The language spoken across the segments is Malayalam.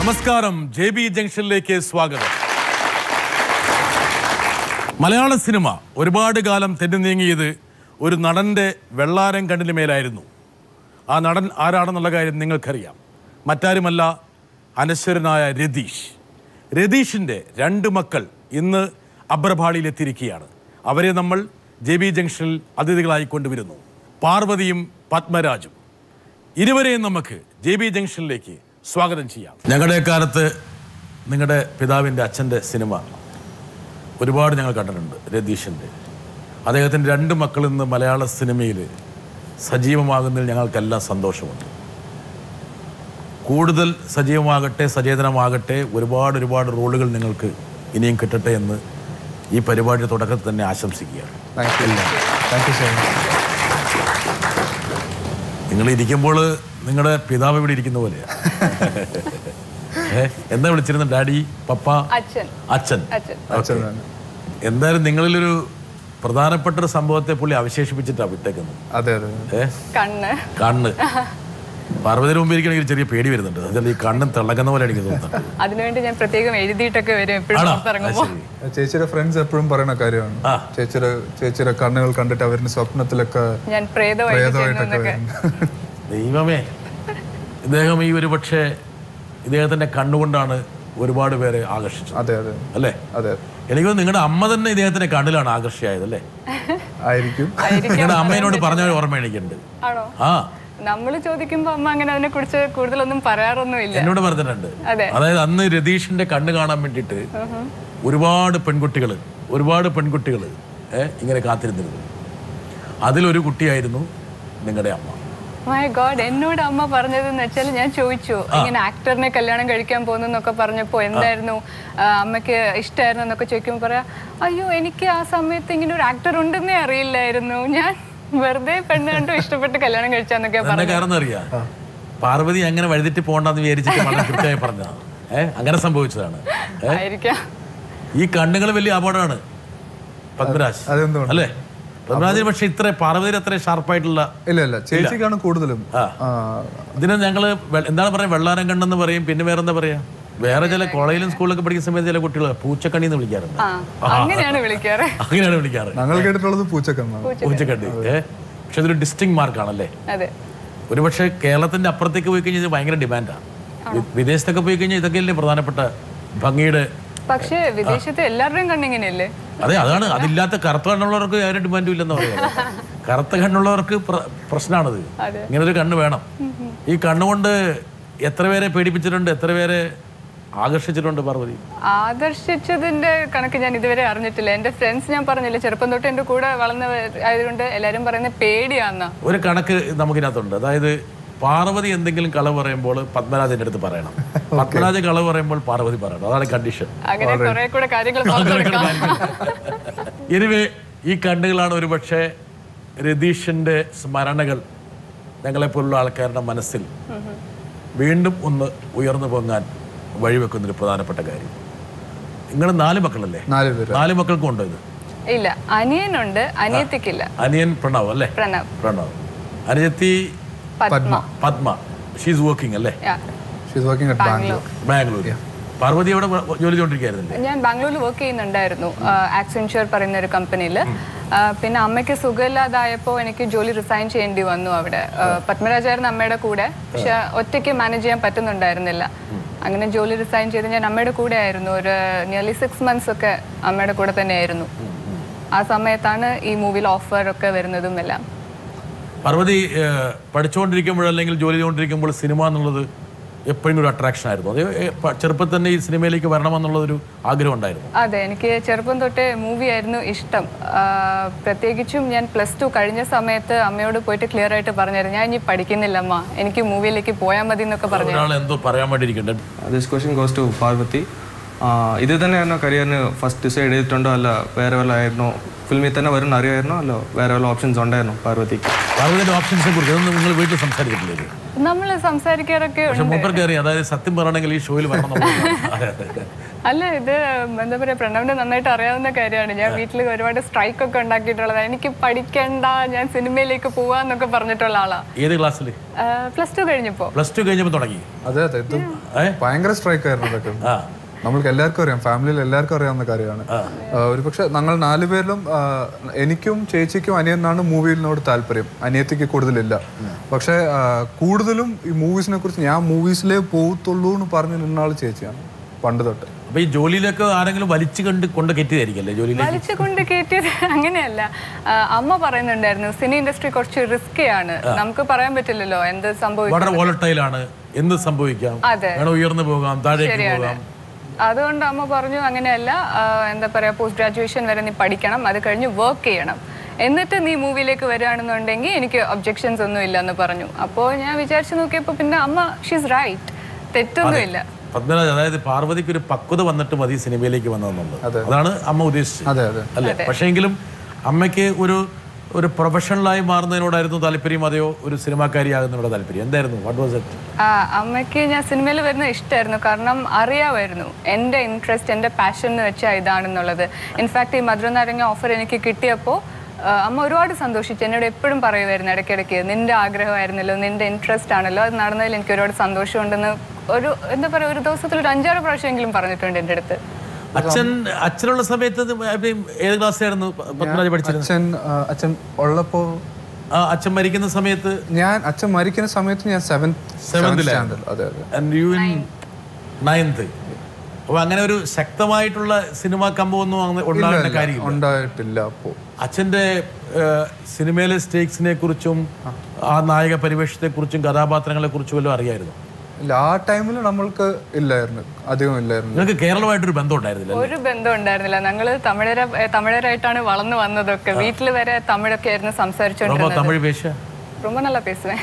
നമസ്കാരം, JB ജംഗ്ഷനിലേക്ക് സ്വാഗതം. മലയാള സിനിമ ഒരുപാട് കാലം തെന്നു നീങ്ങിയത് ഒരു നടന്റെ വെള്ളാരം കണ്ണിന് മേലായിരുന്നു. ആ നടൻ ആരാണെന്നുള്ള കാര്യം നിങ്ങൾക്കറിയാം. മറ്റാരുമല്ല, അനശ്വരനായ രതീഷ്. രതീഷിൻ്റെ 2 മക്കൾ ഇന്ന് അബ്രഭാളിയിലെത്തിയിരിക്കുകയാണ്. അവരെ നമ്മൾ JB ജംഗ്ഷനിൽ അതിഥികളായി കൊണ്ടുവരുന്നു. പാർവതിയും പത്മരാജും. ഇരുവരെയും നമുക്ക് JB ജംഗ്ഷനിലേക്ക് സ്വാഗതം ചെയ്യാം. ഞങ്ങളുടെ കാലത്ത് നിങ്ങളുടെ പിതാവിൻ്റെ അച്ഛൻ്റെ സിനിമ ഒരുപാട് ഞങ്ങൾ കണ്ടിട്ടുണ്ട്. രതീഷിൻ്റെ അദ്ദേഹത്തിൻ്റെ 2 മക്കൾ ഇന്ന് മലയാള സിനിമയിൽ സജീവമാകുന്നതിൽ ഞങ്ങൾക്കെല്ലാം സന്തോഷമുണ്ട്. കൂടുതൽ സജീവമാകട്ടെ, സചേതനമാകട്ടെ, ഒരുപാട് റോളുകൾ നിങ്ങൾക്ക് ഇനിയും കിട്ടട്ടെ എന്ന് ഈ പരിപാടിയുടെ തുടക്കത്തിൽ തന്നെ ആശംസിക്കുകയാണ്. നിങ്ങൾ ഇരിക്കുമ്പോൾ നിങ്ങളുടെ പിതാവ് ഇവിടെ ഇരിക്കുന്ന പോലെയാണ്. എന്താ വിളിച്ചിരുന്നത്? ഡാഡി, പപ്പ, അച്ഛൻ. എന്തായാലും നിങ്ങളിലൊരു പ്രധാനപ്പെട്ട ഒരു സംഭവത്തെ പുള്ളി അവശേഷിപ്പിച്ചിട്ടാണ് വിട്ടേക്കുന്നത്. കണ്ണ്. പാർവതിയുടെ മുമ്പ് ഇരിക്കണമെങ്കിൽ ചെറിയ പേടി വരുന്നുണ്ട്. അതിൽ ഈ കണ്ണും തിളങ്ങുന്ന പോലെ എനിക്ക് തോന്നുന്നത്. അതിനുവേണ്ടി ഞാൻ പ്രത്യേകം എഴുതിയിട്ടൊക്കെ വരും. ചേച്ചിയുടെ ഫ്രണ്ട്സ് എപ്പോഴും പറയുന്ന കാര്യമാണ്. ചേച്ചിയുടെ കണ്ണുകൾ കണ്ടിട്ട് അവരുടെ സ്വപ്നത്തിലൊക്കെ ഞാൻ പ്രേതമായിട്ടൊക്കെ. ദൈവമേ, ഇദ്ദേഹം ഈ ഒരു പക്ഷേ ഇദ്ദേഹത്തിന്റെ കണ്ണുകൊണ്ടാണ് ഒരുപാട് പേരെ ആകർഷിച്ചത്. അല്ലേ? എനിക്ക് നിങ്ങളുടെ അമ്മ തന്നെ ഇദ്ദേഹത്തിന്റെ കണ്ണിലാണ് ആകർഷിയായത് അല്ലേ? ആയിരിക്കും. നിങ്ങളുടെ അമ്മേനോട് പറഞ്ഞ ഓർമ്മ എനിക്കുണ്ട്. നമ്മള് ചോദിക്കുമ്പോ അമ്മ അങ്ങനെ അതിനെ കുറിച്ച് കൂടുതലൊന്നും പറയാറൊന്നുമില്ല. എന്നോട് പറഞ്ഞിട്ടുണ്ട്. അതായത് അന്ന് രതീഷിന്റെ കണ്ണ് കാണാൻ വേണ്ടിയിട്ട് ഒരുപാട് പെൺകുട്ടികൾ ഇങ്ങനെ കാത്തിരുന്നിരുന്നു. അതിലൊരു കുട്ടിയായിരുന്നു നിങ്ങളുടെ അമ്മ. മൈ ഗോഡ്, എന്നോട് അമ്മ പറഞ്ഞതെന്ന് വെച്ചാൽ, ഞാൻ ചോദിച്ചു ഇങ്ങനെ ആക്ടറിനെ കല്യാണം കഴിക്കാൻ പോകുന്നൊക്കെ പറഞ്ഞപ്പോ എന്തായിരുന്നു അമ്മയ്ക്ക് ഇഷ്ടമായിരുന്നു എന്നൊക്കെ ചോദിക്കുമ്പോൾ പറയാ, അയ്യോ എനിക്ക് ആ സമയത്ത് ഇങ്ങനെ ഒരു ആക്ടർ ഉണ്ടെന്നേ അറിയില്ലായിരുന്നു, ഞാൻ വെറുതെ പെണ്ണ് കണ്ടു ഇഷ്ടപ്പെട്ട് കല്യാണം കഴിച്ചാന്നൊക്കെ പറഞ്ഞു. പാർവതി അങ്ങനെ വഴുതിട്ട് പോകണ്ടെന്ന് വിചാരിച്ചിട്ട് കൃത്യമായി പറഞ്ഞതാണ്. അങ്ങനെ സംഭവിച്ചതാണ്. ഈ കണ്ണുകൾ വലിയ അപകടമാണ് പത്മരാജ് അല്ലേ? പത്മരാജിന് പക്ഷെ ഇത്ര പാർവതിയിൽ അത്ര ഷാർപ്പായിട്ടുള്ള ഇല്ല, ചേച്ചിക്കാണ് കൂടുതലും. ഇതിനെ ഞങ്ങള് എന്താണ് പറയാ, വെള്ളാരം കണ്ണെന്ന് പറയും. പിന്നെ വേറെന്താ പറയാ, വേറെ ചില കോളേജിലും സ്കൂളിലൊക്കെ പഠിക്കുന്ന സമയത്ത് ചില കുട്ടികൾ പൂച്ചക്കണ്ണി എന്ന് വിളിക്കാറുണ്ട്. അങ്ങനെയാണ് വിളിക്കാറ്. ഞങ്ങൾ കേട്ടിട്ടുള്ളത് പൂച്ചക്കണ്ണി. പക്ഷെ അതൊരു ഡിസ്റ്റിങ് മാർക്കാണല്ലേ? ഒരു പക്ഷെ കേരളത്തിന്റെ അപ്പുറത്തേക്ക് പോയി കഴിഞ്ഞാൽ ഇത് ഭയങ്കര ഡിമാൻഡാണ്. വിദേശത്തൊക്കെ പോയി കഴിഞ്ഞാൽ ഇതൊക്കെയല്ലേ പ്രധാനപ്പെട്ട ഭംഗിയുടെ. പക്ഷേ വിദേശത്ത് എല്ലാവരുടെയും കണ്ണിങ്ങനെയല്ലേ? അതാണ്. അതില്ലാത്ത കറുത്ത കണ്ണുള്ളവർക്ക് ആരും ഡിമാൻഡും ഇല്ലെന്ന് പറയുന്നത്. കറുത്ത കണ്ണുള്ളവർക്ക് പ്രശ്നമാണത്. ഇങ്ങനൊരു കണ്ണ് വേണം. ഈ കണ്ണുകൊണ്ട് എത്ര പേരെ പേടിപ്പിച്ചിട്ടുണ്ട്, എത്ര പേരെ ആകർഷിച്ചിട്ടുണ്ട് പാർവതി? ആകർഷിച്ചതിന്റെ കണക്ക് ഞാൻ ഇതുവരെ അറിഞ്ഞിട്ടില്ല. എന്റെ ഫ്രണ്ട്സ്, ഞാൻ പറഞ്ഞില്ല, ചെറുപ്പം തൊട്ട് എന്റെ കൂടെ വളർന്ന ആയതുകൊണ്ട് എല്ലാരും പറയുന്നത് പേടിയാന്ന ഒരു കണക്ക് നമുക്കിനകത്തുണ്ട്. അതായത് പാർവതി എന്തെങ്കിലും കളവ് പറയുമ്പോൾ പത്മരാജന്റെ അടുത്ത് പറയണം, പത്മരാജ് കളവ് പറയുമ്പോൾ പാർവതി പറയണം. അതാണ് കണ്ടീഷൻ. എനിവേ, ഈ കണ്ണുകളാണ് ഒരു പക്ഷേ രതീഷിന്റെ സ്മരണകൾ ഞങ്ങളെപ്പോലുള്ള ആൾക്കാരുടെ മനസ്സിൽ വീണ്ടും ഒന്ന് ഉയർന്നു പൊങ്ങാൻ വഴിവെക്കുന്നൊരു പ്രധാനപ്പെട്ട കാര്യം. നിങ്ങൾ 4 മക്കളല്ലേ? 4 മക്കൾക്കും ഉണ്ടോ ഇത്? ഇല്ല, അനിയനുണ്ട്, അനിയത്തിക്കില്ല. അനിയൻ പ്രണവ് അല്ലേ? പ്രണവ്. അനിയത്തി പത്മ. ഷീസ് വർക്കിംഗ് അല്ലേ? ബാംഗ്ലൂർ. പാർവതി എവിടെ ജോലി ചെയ്തോണ്ടിരിക്കുകയായിരുന്നില്ലേ? ഞാൻ ബാംഗ്ലൂരിൽ വർക്ക് ചെയ്യുന്നുണ്ടായിരുന്നു, ആക്സെൻച്വർ പറയുന്ന ഒരു കമ്പനിയിൽ. പിന്നെ അമ്മയ്ക്ക് സുഖമില്ലാതായപ്പോൾ എനിക്ക് ജോലി റിസൈൻ ചെയ്യേണ്ടി വന്നു അവിടെ. പത്മരാജായിരുന്നു അമ്മയുടെ കൂടെ, പക്ഷെ ഒറ്റയ്ക്ക് മാനേജ് ചെയ്യാൻ പറ്റുന്നുണ്ടായിരുന്നില്ല. അങ്ങനെ ജോലി റിസൈൻ ചെയ്ത് ഞാൻ അമ്മയുടെ കൂടെ ആയിരുന്നു. ഒരു നിയർലി 6 months ഒക്കെ അമ്മയുടെ കൂടെ തന്നെയായിരുന്നു. ആ സമയത്താണ് ഈ മൂവിയിൽ ഓഫർ ഒക്കെ വരുന്നതും എല്ലാം. പാർവതി പഠിച്ചുകൊണ്ടിരിക്കുമ്പോൾ അല്ലെങ്കിൽ ജോലി ചെയ്തുകൊണ്ടിരിക്കുമ്പോൾ സിനിമ എന്നുള്ളത് എപ്പോഴും ഒരു അട്രാക്ഷൻ ആയിരുന്നു? അത് ചെറുപ്പത്തിൽ തന്നെ ഈ സിനിമയിലേക്ക് വരണമെന്നുള്ളതൊരു ആഗ്രഹം ഉണ്ടായിരുന്നു? അതെ, എനിക്ക് ചെറുപ്പം തൊട്ടേ മൂവി ആയിരുന്നു ഇഷ്ടം. പ്രത്യേകിച്ചും ഞാൻ +2 കഴിഞ്ഞ സമയത്ത് അമ്മയോട് പോയിട്ട് ക്ലിയർ ആയിട്ട് പറഞ്ഞായിരുന്നു, ഞാൻ ഇനി പഠിക്കുന്നില്ല അമ്മ, എനിക്ക് മൂവിയിലേക്ക് പോയാൽ മതി എന്നൊക്കെ പറഞ്ഞു. എന്തോ പറയാൻ വേണ്ടിയിരിക്കണ്ടേ? This question goes to Parvathy. ഇത് തന്നെയായിരുന്നു കരിയറിന് ഫസ്റ്റ് ഡിസൈഡ് ചെയ്തിട്ടുണ്ടോ, അല്ല വേറെ വല്ല ആയിരുന്നോ? ഫിലിമിൽ തന്നെ വരുന്ന അറിയായിരുന്നോ, അല്ലോ വേറെ വല്ല ഓപ്ഷൻസ് ഉണ്ടായിരുന്നോ പാർവതിക്ക്? പാർവതിയുടെ ഓപ്ഷൻസിനെ കുറിച്ച് നിങ്ങൾ വീട്ടിൽ സംസാരിച്ചിട്ടില്ലേ? നമ്മൾ സംസാരിക്കാറൊക്കെ ഉണ്ട്. മൂപ്പർക്ക് അറിയാം. അതായത് സത്യം പറയണമെങ്കിൽ ഈ ഷോയിൽ വരണം. അല്ല, ഇത് എന്താ പറയുക, പ്രണവിന് നന്നായിട്ട് അറിയാവുന്ന കാര്യമാണ്. ഞാൻ വീട്ടിൽ ഒരുപാട് സ്ട്രൈക്ക് ഒക്കെ ഉണ്ടാക്കിയിട്ടുള്ളത്. എനിക്ക് പഠിക്കണ്ട, ഞാൻ സിനിമയിലേക്ക് പോവാന്നൊക്കെ പറഞ്ഞിട്ടുള്ള ആളാ. ഏത് ക്ലാസ്സിൽ? +2 കഴിഞ്ഞപ്പോ. +2 കഴിഞ്ഞപ്പോൾ തുടങ്ങി. അതെ അതെ, ഇത് ഭയങ്കര സ്ട്രൈക്ക് ആയിരുന്നു ഇതൊക്കെ. നമ്മൾക്ക് എല്ലാവർക്കും അറിയാം, ഫാമിലിയിൽ എല്ലാവർക്കും അറിയാവുന്ന കാര്യമാണ്. ഒരു പക്ഷെ ഞങ്ങൾ 4 പേരിലും എനിക്കും ചേച്ചിക്കും അനിയനാണ് മൂവിയിനോട് താല്പര്യം, അനിയത്തിക്ക് കൂടുതലില്ല. പക്ഷെ കൂടുതലും ഈ മൂവീസിനെ കുറിച്ച് ഞാൻ മൂവീസിലേ പോകത്തുള്ളൂ എന്ന് പറഞ്ഞു നിന്നാൾ ചേച്ചിയാണ് പണ്ട് തൊട്ട്. അപ്പൊ ഈ ജോലിയിലൊക്കെ ആരെങ്കിലും വലിച്ചു കൊണ്ട് കയറ്റിയതായിരിക്കല്ലേ? വലിച്ചു കൊണ്ട് കയറ്റിയത് അങ്ങനെയല്ല. അമ്മ പറയുന്നുണ്ടായിരുന്നു സിനി ഇൻഡസ്ട്രി കുറച്ച് റിസ്കിയാണ്, നമുക്ക് പറയാൻ പറ്റില്ലല്ലോ എന്ത് സംഭവിക്കും, വളരെ വോളട്ടൈലാണ്, എന്ത് സംഭവിക്കാം, ഉയർന്നു പോകാം, താഴേക്ക് പോകാം. അതുകൊണ്ട് അമ്മ പറഞ്ഞു അങ്ങനെയല്ല, എന്താ പറയാ, പോസ്റ്റ് ഗ്രാജുവേഷൻ വരെ നീ പഠിക്കണം, അത് കഴിഞ്ഞ് വർക്ക് ചെയ്യണം, എന്നിട്ട് നീ മൂവിയിലേക്ക് വരികയാണെന്നുണ്ടെങ്കിൽ എനിക്ക് ഒബ്ജെക്ഷൻസ് ഒന്നും ഇല്ലെന്ന് പറഞ്ഞു. അപ്പോൾ ഞാൻ വിചാരിച്ചു നോക്കിയപ്പോൾ പിന്നെ അമ്മ ഷീസ് റൈറ്റ്, തെറ്റൊന്നുമില്ല. പത്മരാജ്, അതായത് പാർവതിക്ക് ഒരു പക്വത വന്നിട്ട് മതി സിനിമയിലേക്ക് വന്നതെന്നുള്ളത്, അതാണ് അമ്മ ഉദ്ദേശിച്ചത് അല്ലേ? പക്ഷേങ്കിലും അമ്മയ്ക്ക് ഒരു പ്രൊഫഷണലായി മാറുന്നതിനോടായിരുന്നു താല്പര്യം, അതെയോ ഒരു സിനിമാക്കാരിയാകുന്നതിനോട് താല്പര്യം? എന്തായിരുന്നു? What was it? അമ്മയ്ക്ക് ഞാൻ സിനിമയിൽ വരുന്നത് ഇഷ്ടമായിരുന്നു. കാരണം അറിയാമായിരുന്നു എൻ്റെ ഇൻട്രസ്റ്റ്, എൻ്റെ പാഷൻ എന്ന് വെച്ചാൽ ഇതാണെന്നുള്ളത്. ഇൻഫാക്ട് ഈ മധുരനാരങ്ങ ഓഫർ എനിക്ക് കിട്ടിയപ്പോൾ അമ്മ ഒരുപാട് സന്തോഷിച്ചു. എന്നോട് എപ്പോഴും പറയുമായിരുന്നു ഇടയ്ക്കിടയ്ക്ക്, നിന്റെ ആഗ്രഹമായിരുന്നല്ലോ, നിന്റെ ഇൻട്രസ്റ്റ് ആണല്ലോ, അത് നടന്നതിൽ എനിക്ക് ഒരുപാട് സന്തോഷമുണ്ടെന്ന് എന്താ പറയുക, ഒരു ദിവസത്തിൽ ഒരു 5-6 പ്രാവശ്യമെങ്കിലും പറഞ്ഞിട്ടുണ്ട് എൻ്റെ അടുത്ത്. അച്ഛനുള്ള സമയത്ത് ഏത് ക്ലാസ്സിലായിരുന്നു പത്മരാജ് പഠിച്ചിരുന്നത്? അച്ഛൻ ഉള്ളപ്പോ, അച്ഛൻ മരിക്കുന്ന സമയത്ത്, അച്ഛൻ മരിക്കുന്ന സമയത്ത് ഞാൻ 7th. അപ്പൊ അങ്ങനെ ഒരു ശക്തമായിട്ടുള്ള സിനിമാ കമ്പമൊന്നും ഉണ്ടാകേണ്ട കാര്യം ഉണ്ടായിട്ടില്ല. അപ്പോ അച്ഛന്റെ സിനിമയിലെ സ്റ്റേക്സിനെ കുറിച്ചും ആ നായക പരിവേഷത്തെ കുറിച്ചും കഥാപാത്രങ്ങളെ കുറിച്ചും വല്ലതും അറിയായിരുന്നു? ഇല്ല, ആ ടൈമിൽ നമ്മൾക്ക് ഇല്ലായിരുന്നു, അധികം ഇല്ലായിരുന്നു. നിങ്ങൾക്ക് കേരളമായിട്ടൊരു ബന്ധം ഉണ്ടായിരുന്നില്ല? ഒരു ബന്ധം ഉണ്ടായിരുന്നില്ല. ഞങ്ങള് തമിഴരായിട്ടാണ് വളർന്നു വന്നതൊക്കെ. വീട്ടിൽ വരെ തമിഴൊക്കെ ആയിരുന്നു സംസാരിച്ചോണ്ടിരുന്നത്. തമിഴ് പേശ ரொம்ப நல்லா பேசுவேன்.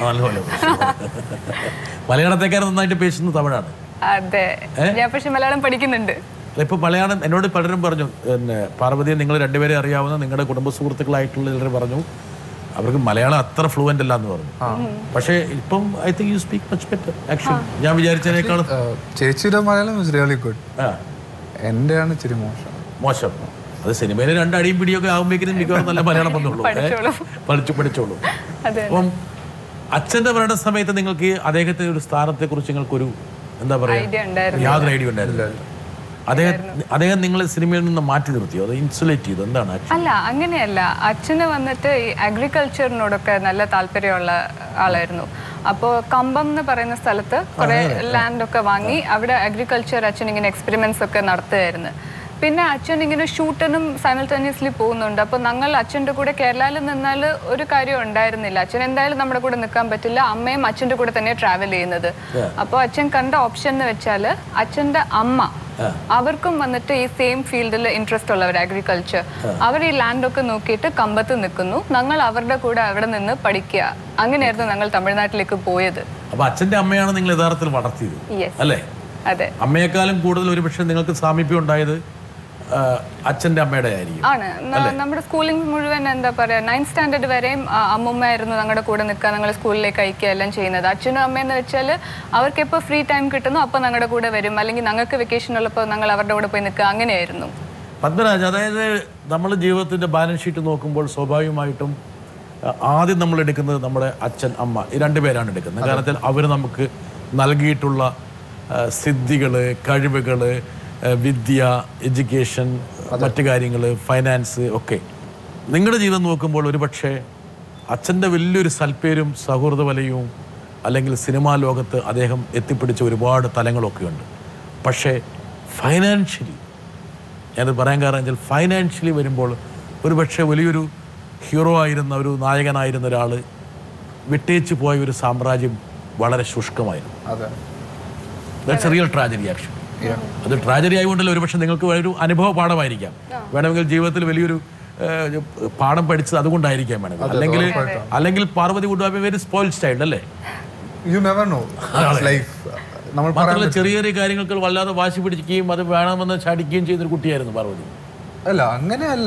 മലയാളത്തെക്കാരും നന്നായിട്ട് പേശുന്നത് തമിഴാണ്. അതെ, ഞാൻ പക്ഷെ മലയാളം പഠിക്കുന്നുണ്ട്. ഇപ്പൊ മലയാളം എന്നോട് പലരും പറഞ്ഞു, പിന്നെ പാർവതിയെ നിങ്ങൾ രണ്ടുപേരെ അറിയാവുന്ന നിങ്ങളുടെ കുടുംബ സുഹൃത്തുക്കളായിട്ടുള്ള ചിലർ പറഞ്ഞു അവർക്ക് മലയാളം അത്ര ഫ്ലുവൻ്റ് അല്ല എന്ന് പറഞ്ഞു. പക്ഷേ ഇപ്പം I think you speak much better actually. ഞാൻ വിചാരിച്ചതിനേക്കാളും ചേച്ചിയുടെ മലയാളം ഇസ് റിയലി ഗുഡ്. എന്റെയാണ് ഇച്ചിരി മോശം. അത് സിനിമയിൽ 2 അടിയും പിടിയൊക്കെ ആകുമ്പോഴേക്കും മിക്കവാറും നല്ല മലയാളം വന്നുള്ളൂ, പഠിച്ചോളൂ. അപ്പം അച്ഛൻ്റെ മരണ സമയത്ത് നിങ്ങൾക്ക് അദ്ദേഹത്തിന്റെ ഒരു സ്ഥാനത്തെ കുറിച്ച് നിങ്ങൾക്കൊരു എന്താ പറയാ, യാതൊരു ഐഡിയ ഉണ്ടായിരുന്നില്ല? അദ്ദേഹം നിങ്ങളെ സിനിമയിൽ നിന്ന് മാറ്റി നിർത്തിയോ, അത് ഇൻസുലേറ്റ് ചെയ്തു? എന്താണ്? അല്ല, അങ്ങനെയല്ല. അച്ഛന് വന്നിട്ട് ഈ അഗ്രികൾച്ചറിനോടൊക്കെ നല്ല താല്പര്യമുള്ള ആളായിരുന്നു. അപ്പോൾ കമ്പം എന്ന് പറയുന്ന സ്ഥലത്ത് കുറെ ലാൻഡൊക്കെ വാങ്ങി അവിടെ അഗ്രികൾച്ചർ അച്ഛൻ ഇങ്ങനെ എക്സ്പെരിമെന്റ്സ് ഒക്കെ നടത്തുമായിരുന്നു. പിന്നെ അച്ഛൻ ഇങ്ങനെ ഷൂട്ടിനും സൈമൾട്ടേനിയസ്ലി പോകുന്നുണ്ട്. അപ്പോൾ ഞങ്ങൾ അച്ഛൻ്റെ കൂടെ കേരളയിൽ നിന്നാൽ ഒരു കാര്യം ഉണ്ടായിരുന്നില്ല. അച്ഛൻ എന്തായാലും നമ്മുടെ കൂടെ നിൽക്കാൻ പറ്റില്ല, അമ്മയും അച്ഛൻ്റെ കൂടെ തന്നെ ട്രാവൽ ചെയ്യുന്നത്. അപ്പോൾ അച്ഛൻ കണ്ട ഓപ്ഷൻ എന്ന് വെച്ചാൽ അച്ഛൻ്റെ അമ്മ, അവർക്കും വന്നിട്ട് ഈ സെയിം ഫീൽഡിൽ ഇൻട്രസ്റ്റ് ഉള്ളവർ, അഗ്രികൾച്ചർ, അവർ ഈ ലാൻഡൊക്കെ നോക്കിയിട്ട് കമ്പത്ത് നിൽക്കുന്നു, ഞങ്ങൾ അവരുടെ കൂടെ അവിടെ നിന്ന് പഠിക്കുക. അങ്ങനെയായിരുന്നു ഞങ്ങൾ തമിഴ്നാട്ടിലേക്ക് പോയത്. അപ്പോൾ അച്ഛൻ്റെ അമ്മയാണ് നിങ്ങൾ യഥാർത്ഥത്തിൽ വളർത്തിയത് അല്ലേ? അതെ. അമ്മയെക്കാളും കൂടുതൽ ഒരു പക്ഷേ നിങ്ങൾക്ക് സാമീപ്യം ഉണ്ടായത് അച്ഛൻ്റെ അമ്മയുടെ ആയിരിക്കും. ആണ്. നമ്മുടെ സ്കൂളിംഗ് മുഴുവൻ എന്താ പറയാ, 9th സ്റ്റാൻഡേർഡ് വരെയും അമ്മൂമ്മയായിരുന്നു ഞങ്ങളുടെ കൂടെ നിൽക്കുക, ഞങ്ങൾ സ്കൂളിലേക്ക് അയക്കുക എല്ലാം ചെയ്യുന്നത്. അച്ഛനും അമ്മയെന്ന് വെച്ചാൽ അവർക്ക് എപ്പോൾ ഫ്രീ ടൈം കിട്ടുന്നു അപ്പോൾ ഞങ്ങളുടെ കൂടെ വരും, അല്ലെങ്കിൽ ഞങ്ങൾക്ക് വെക്കേഷൻ ഉള്ളപ്പോൾ ഞങ്ങൾ അവരുടെ കൂടെ പോയി നിൽക്കുക, അങ്ങനെയായിരുന്നു. പത്മരാജ്, അതായത് നമ്മൾ ജീവിതത്തിൻ്റെ ബാലൻസ് ഷീറ്റ് നോക്കുമ്പോൾ സ്വാഭാവികമായിട്ടും ആദ്യം നമ്മൾ എടുക്കുന്നത് നമ്മുടെ അച്ഛൻ അമ്മ, ഈ 2 പേരാണ് എടുക്കുന്നത്. കാരണം അവർ നമുക്ക് നൽകിയിട്ടുള്ള സിദ്ധികൾ, കഴിവുകൾ, വിദ്യ, എഡ്യൂക്കേഷൻ, മറ്റു കാര്യങ്ങൾ, ഫൈനാൻസ് ഒക്കെ. നിങ്ങളുടെ ജീവിതം നോക്കുമ്പോൾ ഒരു പക്ഷേ അച്ഛൻ്റെ വലിയൊരു സൽപ്പേരും സൗഹൃദ വലയവും അല്ലെങ്കിൽ സിനിമാ ലോകത്ത് അദ്ദേഹം എത്തിപ്പിടിച്ച ഒരുപാട് തലങ്ങളൊക്കെ ഉണ്ട്. പക്ഷേ ഫൈനാൻഷ്യലി, ഞാനത് പറയാൻ കാരണം വെച്ചാൽ ഫൈനാൻഷ്യലി വരുമ്പോൾ ഒരു പക്ഷേ വലിയൊരു ഹീറോ ആയിരുന്ന, ഒരു നായകനായിരുന്ന ഒരാൾ വിട്ടേച്ച് പോയ ഒരു സാമ്രാജ്യം വളരെ ശുഷ്കമായിരുന്നു. That's a real tragedy actually. അത് ട്രാജഡി ആയതുകൊണ്ടല്ലോ ഒരു പക്ഷേ നിങ്ങൾക്ക് ഒരു അനുഭവ പാഠമായിരിക്കാം. വേണമെങ്കിൽ ജീവിതത്തിൽ വലിയൊരു പാഠം പഠിച്ചത് അതുകൊണ്ടായിരിക്കാം വേണമെങ്കിൽ. അല്ലെങ്കിൽ Parvathy would have a very spoiled child അല്ലേ? മാത്രമല്ല ചെറിയ ചെറിയ കാര്യങ്ങൾക്ക് വല്ലാതെ വാശി പിടിക്കുകയും അത് വേണമെന്ന് ചാടിക്കുകയും ചെയ്തൊരു കുട്ടിയായിരുന്നു പാർവതി. അല്ല അങ്ങനെയല്ല,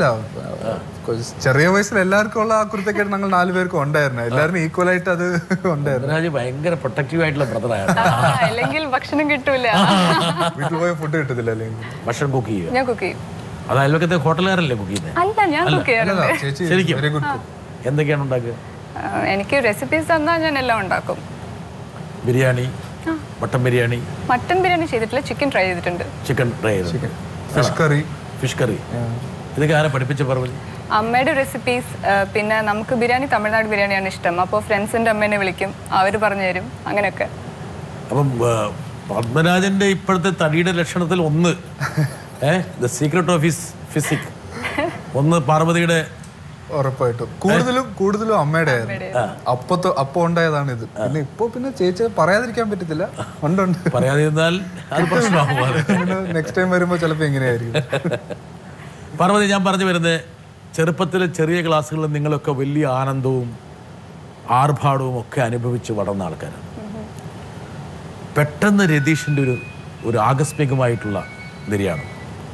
ചെറിയ വയസ്സിൽ എല്ലാവർക്കും ഉള്ള ആ കുരുത്തക്കേട് ഞങ്ങൾ 4 പേർക്കും ഉണ്ടായിരുന്നു. എല്ലാവരും ഈക്വൽ ആയിട്ട് അത് ഉണ്ടായിരുന്നു. ഭയങ്കര പ്രൊട്ടക്റ്റീവ് ആയിട്ടുള്ള ബ്രദറാണ്. അല്ലെങ്കിൽ ഭക്ഷണം കിട്ടൂല, വീട്ടിൽ പോയ ഫുഡ് കിട്ടത്തില്ല. അല്ലെങ്കിൽ ഭക്ഷണം കുക്ക് ചെയ്യും. ഞാൻ കുക്ക് ചെയ്യും. അത് അയൽവക്കത്തെ ഹോട്ടലുകാരല്ലേ കുക്ക് ചെയ്യുന്നത്? അല്ല, ഞാൻ കുക്ക് ചെയ്യാറുണ്ട്. ശരിക്കും എന്തൊക്കെയാണ് ഉണ്ടാക്കുക? എനിക്ക് റെസിപ്പീസ് തന്നാൽ ഞാൻ എല്ലാം ഉണ്ടാക്കും. ബിരിയാണി, മട്ടൻ ബിരിയാണി. മട്ടൻ ബിരിയാണി ചെയ്തിട്ടില്ല, ചിക്കൻ ട്രൈ ചെയ്തിട്ടുണ്ട്. ചിക്കൻ ട്രൈ ചെയ്തു. ഫിഷ് കറി ഇതൊക്കെ ആരെ പഠിപ്പിച്ച പറവലി? അമ്മയുടെ റെസിപ്പീസ്. പിന്നെ നമുക്ക് ബിരിയാണി തമിഴ്നാട് ബിരിയാണിയാണ് ഇഷ്ടം. അപ്പോൾ ഫ്രണ്ട്സിൻ്റെ അമ്മേനെ വിളിക്കും, അവർ പറഞ്ഞു തരും, അങ്ങനെയൊക്കെ. അപ്പം പത്മരാജന്റെ ഇപ്പോഴത്തെ തടിയുടെ ലക്ഷണത്തിൽ ഒന്ന് the secret of his physique, ഒന്ന് പാർവതിയുടെ. ഉറപ്പായിട്ടും കൂടുതലും അമ്മയുടെ ആയിരുന്നു. അപ്പൊ ഉണ്ടായതാണ് ഇത്. പിന്നെ ഇപ്പൊ പിന്നെ ചേച്ചി പറയാതിരിക്കാൻ പറ്റത്തില്ല. ഉണ്ട് പറയാതിരുന്നാൽ നെക്സ്റ്റ് ടൈം വരുമ്പോ ചിലപ്പോ എങ്ങനെയായിരിക്കും. പാർവതി, ഞാൻ പറഞ്ഞു വരുന്നത് ചെറുപ്പത്തിലെ ചെറിയ ക്ലാസ്സുകളിൽ നിങ്ങളൊക്കെ വലിയ ആനന്ദവും ആർഭാടവും ഒക്കെ അനുഭവിച്ച് വളർന്ന ആൾക്കാരാണ്. പെട്ടെന്ന് രതീഷിൻ്റെ ഒരു ആകസ്മികമായിട്ടുള്ള നിര്യാണം,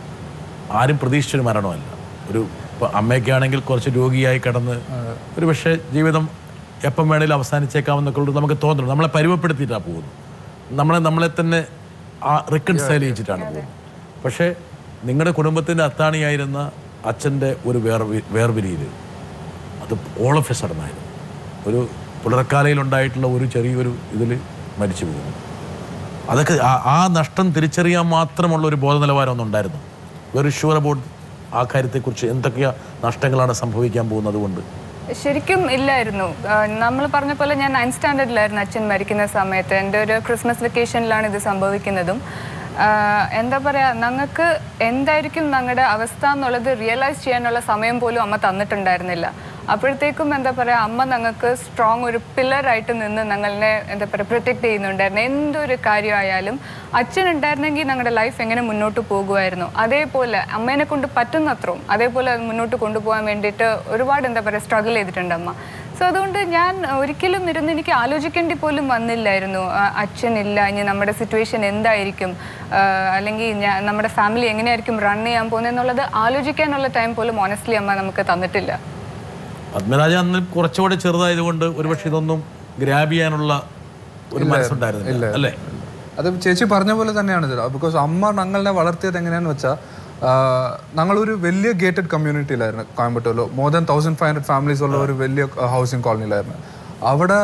ആരും പ്രതീക്ഷിച്ചൊരു മരണമല്ല. ഒരു അമ്മയ്ക്കാണെങ്കിൽ കുറച്ച് രോഗിയായി കിടന്ന് ഒരു പക്ഷേ ജീവിതം എപ്പം വേണേലും അവസാനിച്ചേക്കാമെന്നൊക്കെ ഉള്ളത് നമുക്ക് തോന്നുന്നു. നമ്മളെ പരുവപ്പെടുത്തിയിട്ടാണ് പോകുന്നത്, നമ്മളെ തന്നെ റിക്കൺസൈൽ ചെയ്യിച്ചിട്ടാണ് പോകുന്നത്. പക്ഷേ നിങ്ങളുടെ കുടുംബത്തിൻ്റെ അത്താണിയായിരുന്ന അച്ഛൻ്റെ ഒരു വേർപിരിയിൽ അത് ഓൾ ഓഫ് എ സഡൻ ആയിരുന്നു. ഒരു പുലർക്കാലയിലുണ്ടായിട്ടുള്ള ഒരു ചെറിയൊരു ഇതിൽ മരിച്ചു പോകുന്നു. അതൊക്കെ ആ നഷ്ടം തിരിച്ചറിയാൻ മാത്രമുള്ള ഒരു ബോധനിലവാരം ഒന്നുണ്ടായിരുന്നു. വെരി ഷുവർ അബൌട്ട് ആ കാര്യത്തെക്കുറിച്ച് എന്തൊക്കെയാ നഷ്ടങ്ങളാണ് സംഭവിക്കാൻ പോകുന്നത് കൊണ്ട്? ശരിക്കും ഇല്ലായിരുന്നു. നമ്മൾ പറഞ്ഞ പോലെ ഞാൻ 9th സ്റ്റാൻഡേർഡിലായിരുന്നു അച്ഛൻ മരിക്കുന്ന സമയത്ത്. എൻ്റെ ഒരു ക്രിസ്മസ് വെക്കേഷനിലാണ് ഇത് സംഭവിക്കുന്നതും. എന്താ പറയുക, ഞങ്ങൾക്ക് എന്തായിരിക്കും ഞങ്ങളുടെ അവസ്ഥ എന്നുള്ളത് റിയലൈസ് ചെയ്യാനുള്ള സമയം പോലും അമ്മ തന്നിട്ടുണ്ടായിരുന്നില്ല. അപ്പോഴത്തേക്കും എന്താ പറയുക, അമ്മ ഞങ്ങൾക്ക് സ്ട്രോങ് ഒരു പില്ലറായിട്ട് നിന്ന് ഞങ്ങളെ എന്താ പറയുക പ്രൊട്ടക്റ്റ് ചെയ്യുന്നുണ്ടായിരുന്നു. എന്തൊരു കാര്യമായാലും അച്ഛൻ ഉണ്ടായിരുന്നെങ്കിൽ ഞങ്ങളുടെ ലൈഫ് എങ്ങനെ മുന്നോട്ട് പോകുമായിരുന്നു. അതേപോലെ അമ്മേനെ കൊണ്ട് പറ്റുന്നത്രയും അതേപോലെ അത് മുന്നോട്ട് കൊണ്ടുപോകാൻ വേണ്ടിയിട്ട് ഒരുപാട് എന്താ പറയുക സ്ട്രഗിൾ ചെയ്തിട്ടുണ്ട് അമ്മ. സോ അതുകൊണ്ട് ഞാൻ ഒരിക്കലും ഇരുന്ന് എനിക്ക് ആലോചിക്കേണ്ടി പോലും വന്നില്ലായിരുന്നു അച്ഛനില്ല ഇനി നമ്മുടെ സിറ്റുവേഷൻ എന്തായിരിക്കും, അല്ലെങ്കിൽ നമ്മുടെ ഫാമിലി എങ്ങനെയായിരിക്കും റൺ ചെയ്യാൻ പോകുന്നതെന്നുള്ളത് ആലോചിക്കാനുള്ള ടൈം പോലും ഓണസ്റ്റ്ലി അമ്മ നമുക്ക് തന്നിട്ടില്ല. പത്മരാജ അന്ന് കുറച്ചുകൂടെ ചെറുതായതുകൊണ്ട് ഒരുപക്ഷെ ഇതൊന്നും ഗ്രാബ് ചെയ്യാനുള്ള ഒരു മനസ്സുണ്ടായിരുന്നില്ല അല്ലേ? അത് ചേച്ചി പറഞ്ഞ പോലെ തന്നെയാണ്. ബിക്കോസ് അമ്മ ഞങ്ങളെ വളർത്തിയത് എങ്ങനെയാന്ന് വെച്ചാൽ ഞങ്ങളൊരു വലിയ ഗേറ്റഡ് കമ്മ്യൂണിറ്റിയിലായിരുന്നു കോയമ്പത്തൂരിൽ. മോർ ദാൻ 1500 ഫാമിലീസ് ഉള്ള ഒരു വലിയ ഹൗസിംഗ് കോളനിയിലായിരുന്നു. അവിടെ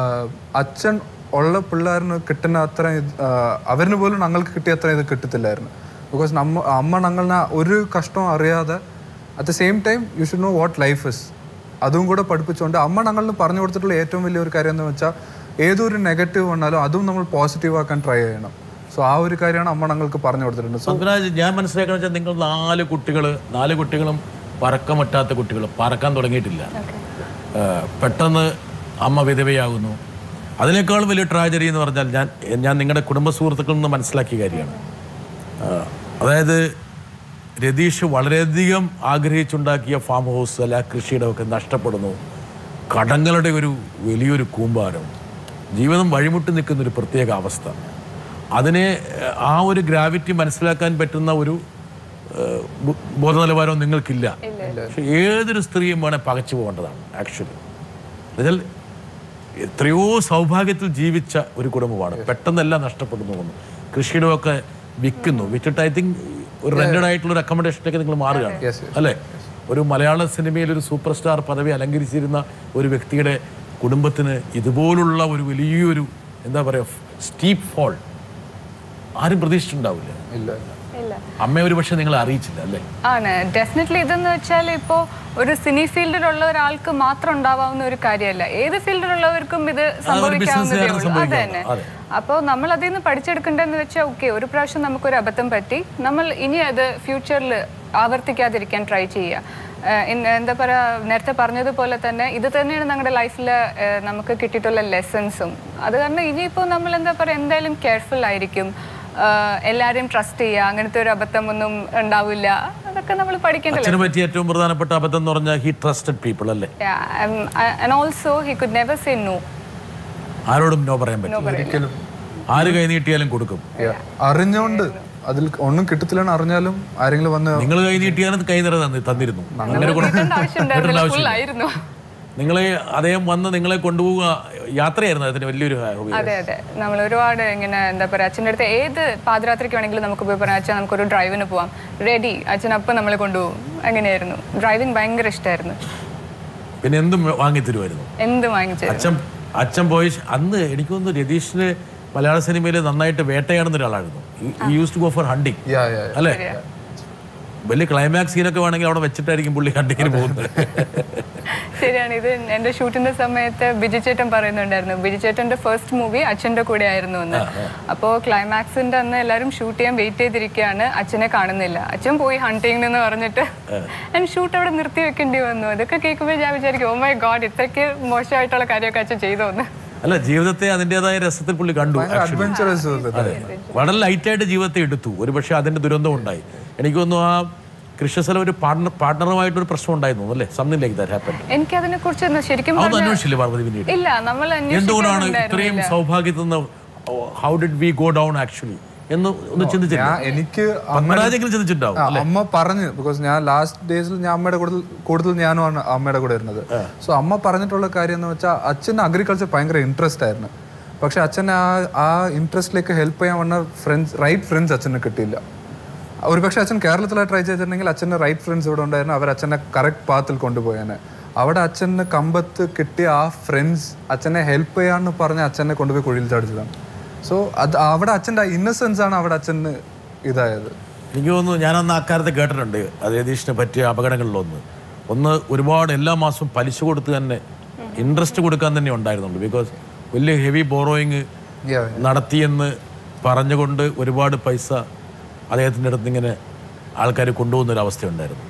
അച്ഛൻ ഉള്ള പിള്ളേരിന് കിട്ടുന്ന അത്ര അവരിന് പോലും ഞങ്ങൾക്ക് കിട്ടിയ അത്ര ഇത് കിട്ടത്തില്ലായിരുന്നു. ബിക്കോസ് അമ്മ ഞങ്ങളെ ഒരു കഷ്ടവും അറിയാതെ at the same time you should know what life is അതും കൂടെ പഠിപ്പിച്ചുകൊണ്ട് അമ്മ ഞങ്ങളിന് പറഞ്ഞു കൊടുത്തിട്ടുള്ള ഏറ്റവും വലിയൊരു കാര്യം എന്ന് വെച്ചാൽ ഏതൊരു നെഗറ്റീവ് വന്നാലും അതും നമ്മൾ പോസിറ്റീവ് ആക്കാൻ ട്രൈ ചെയ്യണം. സോ ആ ഒരു കാര്യമാണ് അമ്മ ഞങ്ങൾക്ക് പറഞ്ഞു കൊടുത്തിട്ടുണ്ട്. പത്മരാജ്, ഞാൻ മനസ്സിലാക്കുന്ന വെച്ചാൽ നിങ്ങൾ 4 കുട്ടികളും പറക്കാൻ പറ്റാത്ത കുട്ടികൾ, പറക്കാൻ തുടങ്ങിയിട്ടില്ല. പെട്ടെന്ന് അമ്മ വിധവയാകുന്നു. അതിനേക്കാൾ വലിയ ട്രാജഡി എന്ന് പറഞ്ഞാൽ ഞാൻ നിങ്ങളുടെ കുടുംബ സുഹൃത്തുക്കളിൽ നിന്ന് മനസ്സിലാക്കിയ കാര്യമാണ്. അതായത് രതീഷ് വളരെയധികം ആഗ്രഹിച്ചുണ്ടാക്കിയ ഫാം ഹൗസ് അല്ല കൃഷിയുടെ ഒക്കെ നഷ്ടപ്പെടുന്നു. കടങ്ങളുടെ ഒരു വലിയൊരു കൂമ്പാരം, ജീവിതം വഴിമുട്ടി നിൽക്കുന്നൊരു പ്രത്യേക അവസ്ഥ. അതിനെ ആ ഒരു ഗ്രാവിറ്റി മനസ്സിലാക്കാൻ പറ്റുന്ന ഒരു ബോധനിലവാരവും നിങ്ങൾക്കില്ല. പക്ഷെ ഏതൊരു സ്ത്രീയും വേണേൽ പകച്ചു പോകേണ്ടതാണ് ആക്ച്വലി. എന്നുവെച്ചാൽ എത്രയോ സൗഭാഗ്യത്തിൽ ജീവിച്ച ഒരു കുടുംബമാണ്, പെട്ടെന്നെല്ലാം നഷ്ടപ്പെടുന്നു വന്നു. കൃഷിയുടെ ഒക്കെ വിറ്റിട്ട് ഐ തിങ്ക് ഒരു റെന്റഡ് ആയിട്ടുള്ള ഒരു അക്കോമഡേഷനിലേക്ക് നിങ്ങൾ മാറുകയാണ് അല്ലേ? ഒരു മലയാള സിനിമയിൽ ഒരു സൂപ്പർ സ്റ്റാർ പദവി അലങ്കരിച്ചിരുന്ന ഒരു വ്യക്തിയുടെ കുടുംബത്തിന് ഇതുപോലുള്ള ഒരു വലിയൊരു എന്താ പറയുക സ്റ്റീപ്പ് ഫോൾ ആരും പ്രതീക്ഷിച്ചിട്ടുണ്ടാവില്ല. അമ്മ ഒരു പക്ഷെ നിങ്ങളെ അറിയിച്ചില്ല അല്ലേ? ആണ് ഡെഫിനറ്റ്ലി. ഇതെന്ന് വെച്ചാൽ ഇപ്പോൾ ഒരു സിനി ഫീൽഡിലുള്ള ഒരാൾക്ക് മാത്രം ഉണ്ടാവാവുന്ന ഒരു കാര്യമല്ല, ഏത് ഫീൽഡിലുള്ളവർക്കും ഇത് സംഭവിക്കാവുന്നതേ ഉള്ളൂ. അത് തന്നെ. അപ്പോൾ നമ്മൾ അതിൽ നിന്ന് പഠിച്ചെടുക്കേണ്ടതെന്ന് വെച്ചാൽ ഓക്കെ, ഒരു പ്രാവശ്യം നമുക്കൊരു അബദ്ധം പറ്റി, നമ്മൾ ഇനി അത് ഫ്യൂച്ചറിൽ ആവർത്തിക്കാതിരിക്കാൻ ട്രൈ ചെയ്യുക. എന്താ പറയുക, നേരത്തെ പറഞ്ഞതുപോലെ തന്നെ ഇത് തന്നെയാണ് ഞങ്ങളുടെ ലൈഫിൽ നമുക്ക് കിട്ടിയിട്ടുള്ള ലെസൺസും. അത് കാരണം ഇനിയിപ്പോൾ നമ്മൾ എന്താ പറയുക എന്തായാലും കെയർഫുൾ ആയിരിക്കും, എല്ലാവരെയും ട്രസ്റ്റ് ചെയ്യുക, അങ്ങനത്തെ ഒരു അബദ്ധം ഒന്നും ഉണ്ടാവില്ല. അതൊക്കെ നമ്മൾ പഠിക്കേണ്ടത്. ഏറ്റവും പ്രധാനപ്പെട്ട അബദ്ധം എന്ന് പറഞ്ഞാൽ ഹി ട്രസ്റ്റഡ് പീപ്പിൾ അല്ലേ? And also he could never say no. ആരോടും നോ പറയാൻ പറ്റില്ല. ആര് കൈ നീട്ടിയാലും കൊടുക്കും. അറിഞ്ഞുകൊണ്ട് അതിൽ ഒന്നും കിട്ടത്തില്ലെന്ന് അറിഞ്ഞാലും ആരെങ്കിലും വന്ന് നിങ്ങൾ കൈ നീട്ടിയാലും കൈ നിറ തന്നിരുന്നു. നിങ്ങളെ അദ്ദേഹം വന്ന് നിങ്ങളെ കൊണ്ടുപോവുക യാത്രയായിരുന്നു അതിന് വലിയൊരു ഹോബി. അതെ അതെ, നമ്മൾ ഒരുപാട് ഇങ്ങനെ എന്താ പറയുക, അച്ഛൻ്റെ അടുത്ത് ഏത് പാതിരാത്രിക്ക് വേണമെങ്കിലും നമുക്ക് പോയി പറയാം അച്ഛൻ നമുക്കൊരു ഡ്രൈവിന് പോവാം, റെഡി, അച്ഛൻ അപ്പം നമ്മളെ കൊണ്ടുപോകും. അങ്ങനെയായിരുന്നു. ഡ്രൈവിംഗ് ഭയങ്കര ഇഷ്ടമായിരുന്നു. പിന്നെ എന്തും വാങ്ങിത്തരുമായിരുന്നു. എന്തും വാങ്ങിച്ചു. അച്ഛൻ പോയി അന്ന് എനിക്ക് തോന്നുന്നു രതീഷിന് മലയാള സിനിമയിൽ നന്നായിട്ട് വേട്ടയാടുന്ന ഒരാളായിരുന്നു. Use to go for hunting അല്ലേ? വലിയ ക്ലൈമാക്സ് സീനൊക്കെ വേണമെങ്കിൽ അവിടെ വെച്ചിട്ടായിരിക്കും പുള്ളി ഹണ്ടിങ്ങിന് പോകുന്നത്. ശരിയാണ്. ഇത് എൻ്റെ ഷൂട്ടിന്റെ സമയത്ത് ബിജു ചേട്ടൻ പറയുന്നുണ്ടായിരുന്നു, ബിജു ചേട്ടൻ്റെ ഫസ്റ്റ് മൂവി അച്ഛൻ്റെ കൂടെ ആയിരുന്നു എന്ന്. അപ്പോൾ ക്ലൈമാക്സിന്റെ അന്ന് എല്ലാവരും ഷൂട്ട് ചെയ്യാൻ വെയിറ്റ് ചെയ്തിരിക്കുകയാണ്, അച്ഛനെ കാണുന്നില്ല. അച്ഛൻ പോയി ഹണ്ടിങ് എന്ന് പറഞ്ഞിട്ട് ഷൂട്ട് അവിടെ നിർത്തി വെക്കേണ്ടി വന്നു. അതൊക്കെ കേൾക്കുമ്പോൾ ഞാൻ വിചാരിക്കും, ഓ മൈ ഗോഡ്, ഇത്രയ്ക്ക് മോശമായിട്ടുള്ള കാര്യമൊക്കെ അച്ഛൻ ചെയ്തോന്ന്. അല്ല, ജീവിതത്തെ അതിൻ്റെതായ രസത്തിൽ പുള്ളി കണ്ടു. വളരെ ലൈറ്റായിട്ട് ജീവിതത്തെ എടുത്തു. ഒരു പക്ഷേ അതിന്റെ ദുരന്തം ഉണ്ടായി. എനിക്ക് തോന്നുന്നു ആ കൃഷ്ണസ്ഥലം ഒരു പാർട്ണറുമായിട്ടൊരു പ്രശ്നം ഉണ്ടായിരുന്നു അല്ലേ? Something like that happened. എനിക്ക് അതിനെ കുറിച്ച് ശരിക്കും അന്വേഷിച്ചില്ലേ പാർവതി? പിന്നീട് ഇല്ല, നമ്മൾ എന്തുകൊണ്ടാണ് ഇത്രയും സൗഭാഗ്യത്തിൽ നിന്ന് how did we go down actually എന്ന് ഒന്ന് ചിന്തിച്ചില്ല? എനിക്ക് ചിന്തിച്ചിട്ടുണ്ടാവും. അമ്മ പറഞ്ഞു, ബിക്കോസ് ഞാൻ ലാസ്റ്റ് ഡേയ്സിൽ ഞാൻ അമ്മയുടെ കൂടുതൽ ഞാനുമാണ് അമ്മയുടെ കൂടെ ഇരുന്നത്. സോ അമ്മ പറഞ്ഞിട്ടുള്ള കാര്യം എന്ന് വെച്ചാൽ അച്ഛന് അഗ്രികൾച്ചർ ഭയങ്കര ഇൻട്രസ്റ്റ് ആയിരുന്നു. പക്ഷെ അച്ഛനെ ആ ഇൻട്രസ്റ്റിലേക്ക് ഹെൽപ്പ് ചെയ്യാൻ വന്ന റൈറ്റ് ഫ്രണ്ട്സ് അച്ഛന് കിട്ടിയില്ല. ഒരു പക്ഷേ അച്ഛൻ കേരളത്തിലാണ് ട്രൈ ചെയ്തിട്ടുണ്ടെങ്കിൽ അച്ഛൻ്റെ റൈറ്റ് ഫ്രണ്ട്സ് ഇവിടെ ഉണ്ടായിരുന്നു, അവർ അച്ഛനെ കറക്റ്റ് പാത്തിൽ കൊണ്ടുപോയേനെ. അവിടെ അച്ഛന് കമ്പത്ത് കിട്ടിയ ആ ഫ്രണ്ട്സ് അച്ഛനെ ഹെൽപ്പ് ചെയ്യാന്ന് പറഞ്ഞ് അച്ഛനെ കൊണ്ടുപോയി കുഴിയിൽ ചാടിച്ചതാണ്. സോ അത് അവിടെ അച്ഛൻ്റെ ഇന്നസെൻസ് ആണ് അവിടെ അച്ഛന് ഇതായത്. എനിക്ക് തോന്നുന്നു ഞാനന്ന് അക്കാലത്ത് കേട്ടിട്ടുണ്ട് അത് രതീഷിനെ പറ്റിയ അപകടങ്ങളിലൊന്ന് ഒരുപാട് എല്ലാ മാസവും പലിശ കൊടുത്ത് തന്നെ ഇൻട്രസ്റ്റ് കൊടുക്കാൻ തന്നെ ഉണ്ടായിരുന്നുള്ളൂ. ബിക്കോസ് വലിയ ഹെവി ബോറോയിങ് നടത്തിയെന്ന് പറഞ്ഞുകൊണ്ട് ഒരുപാട് പൈസ അദ്ദേഹത്തിൻ്റെ അടുത്ത് ഇങ്ങനെ ആൾക്കാർ കൊണ്ടുപോകുന്ന ഒരു അവസ്ഥ ഉണ്ടായിരുന്നു.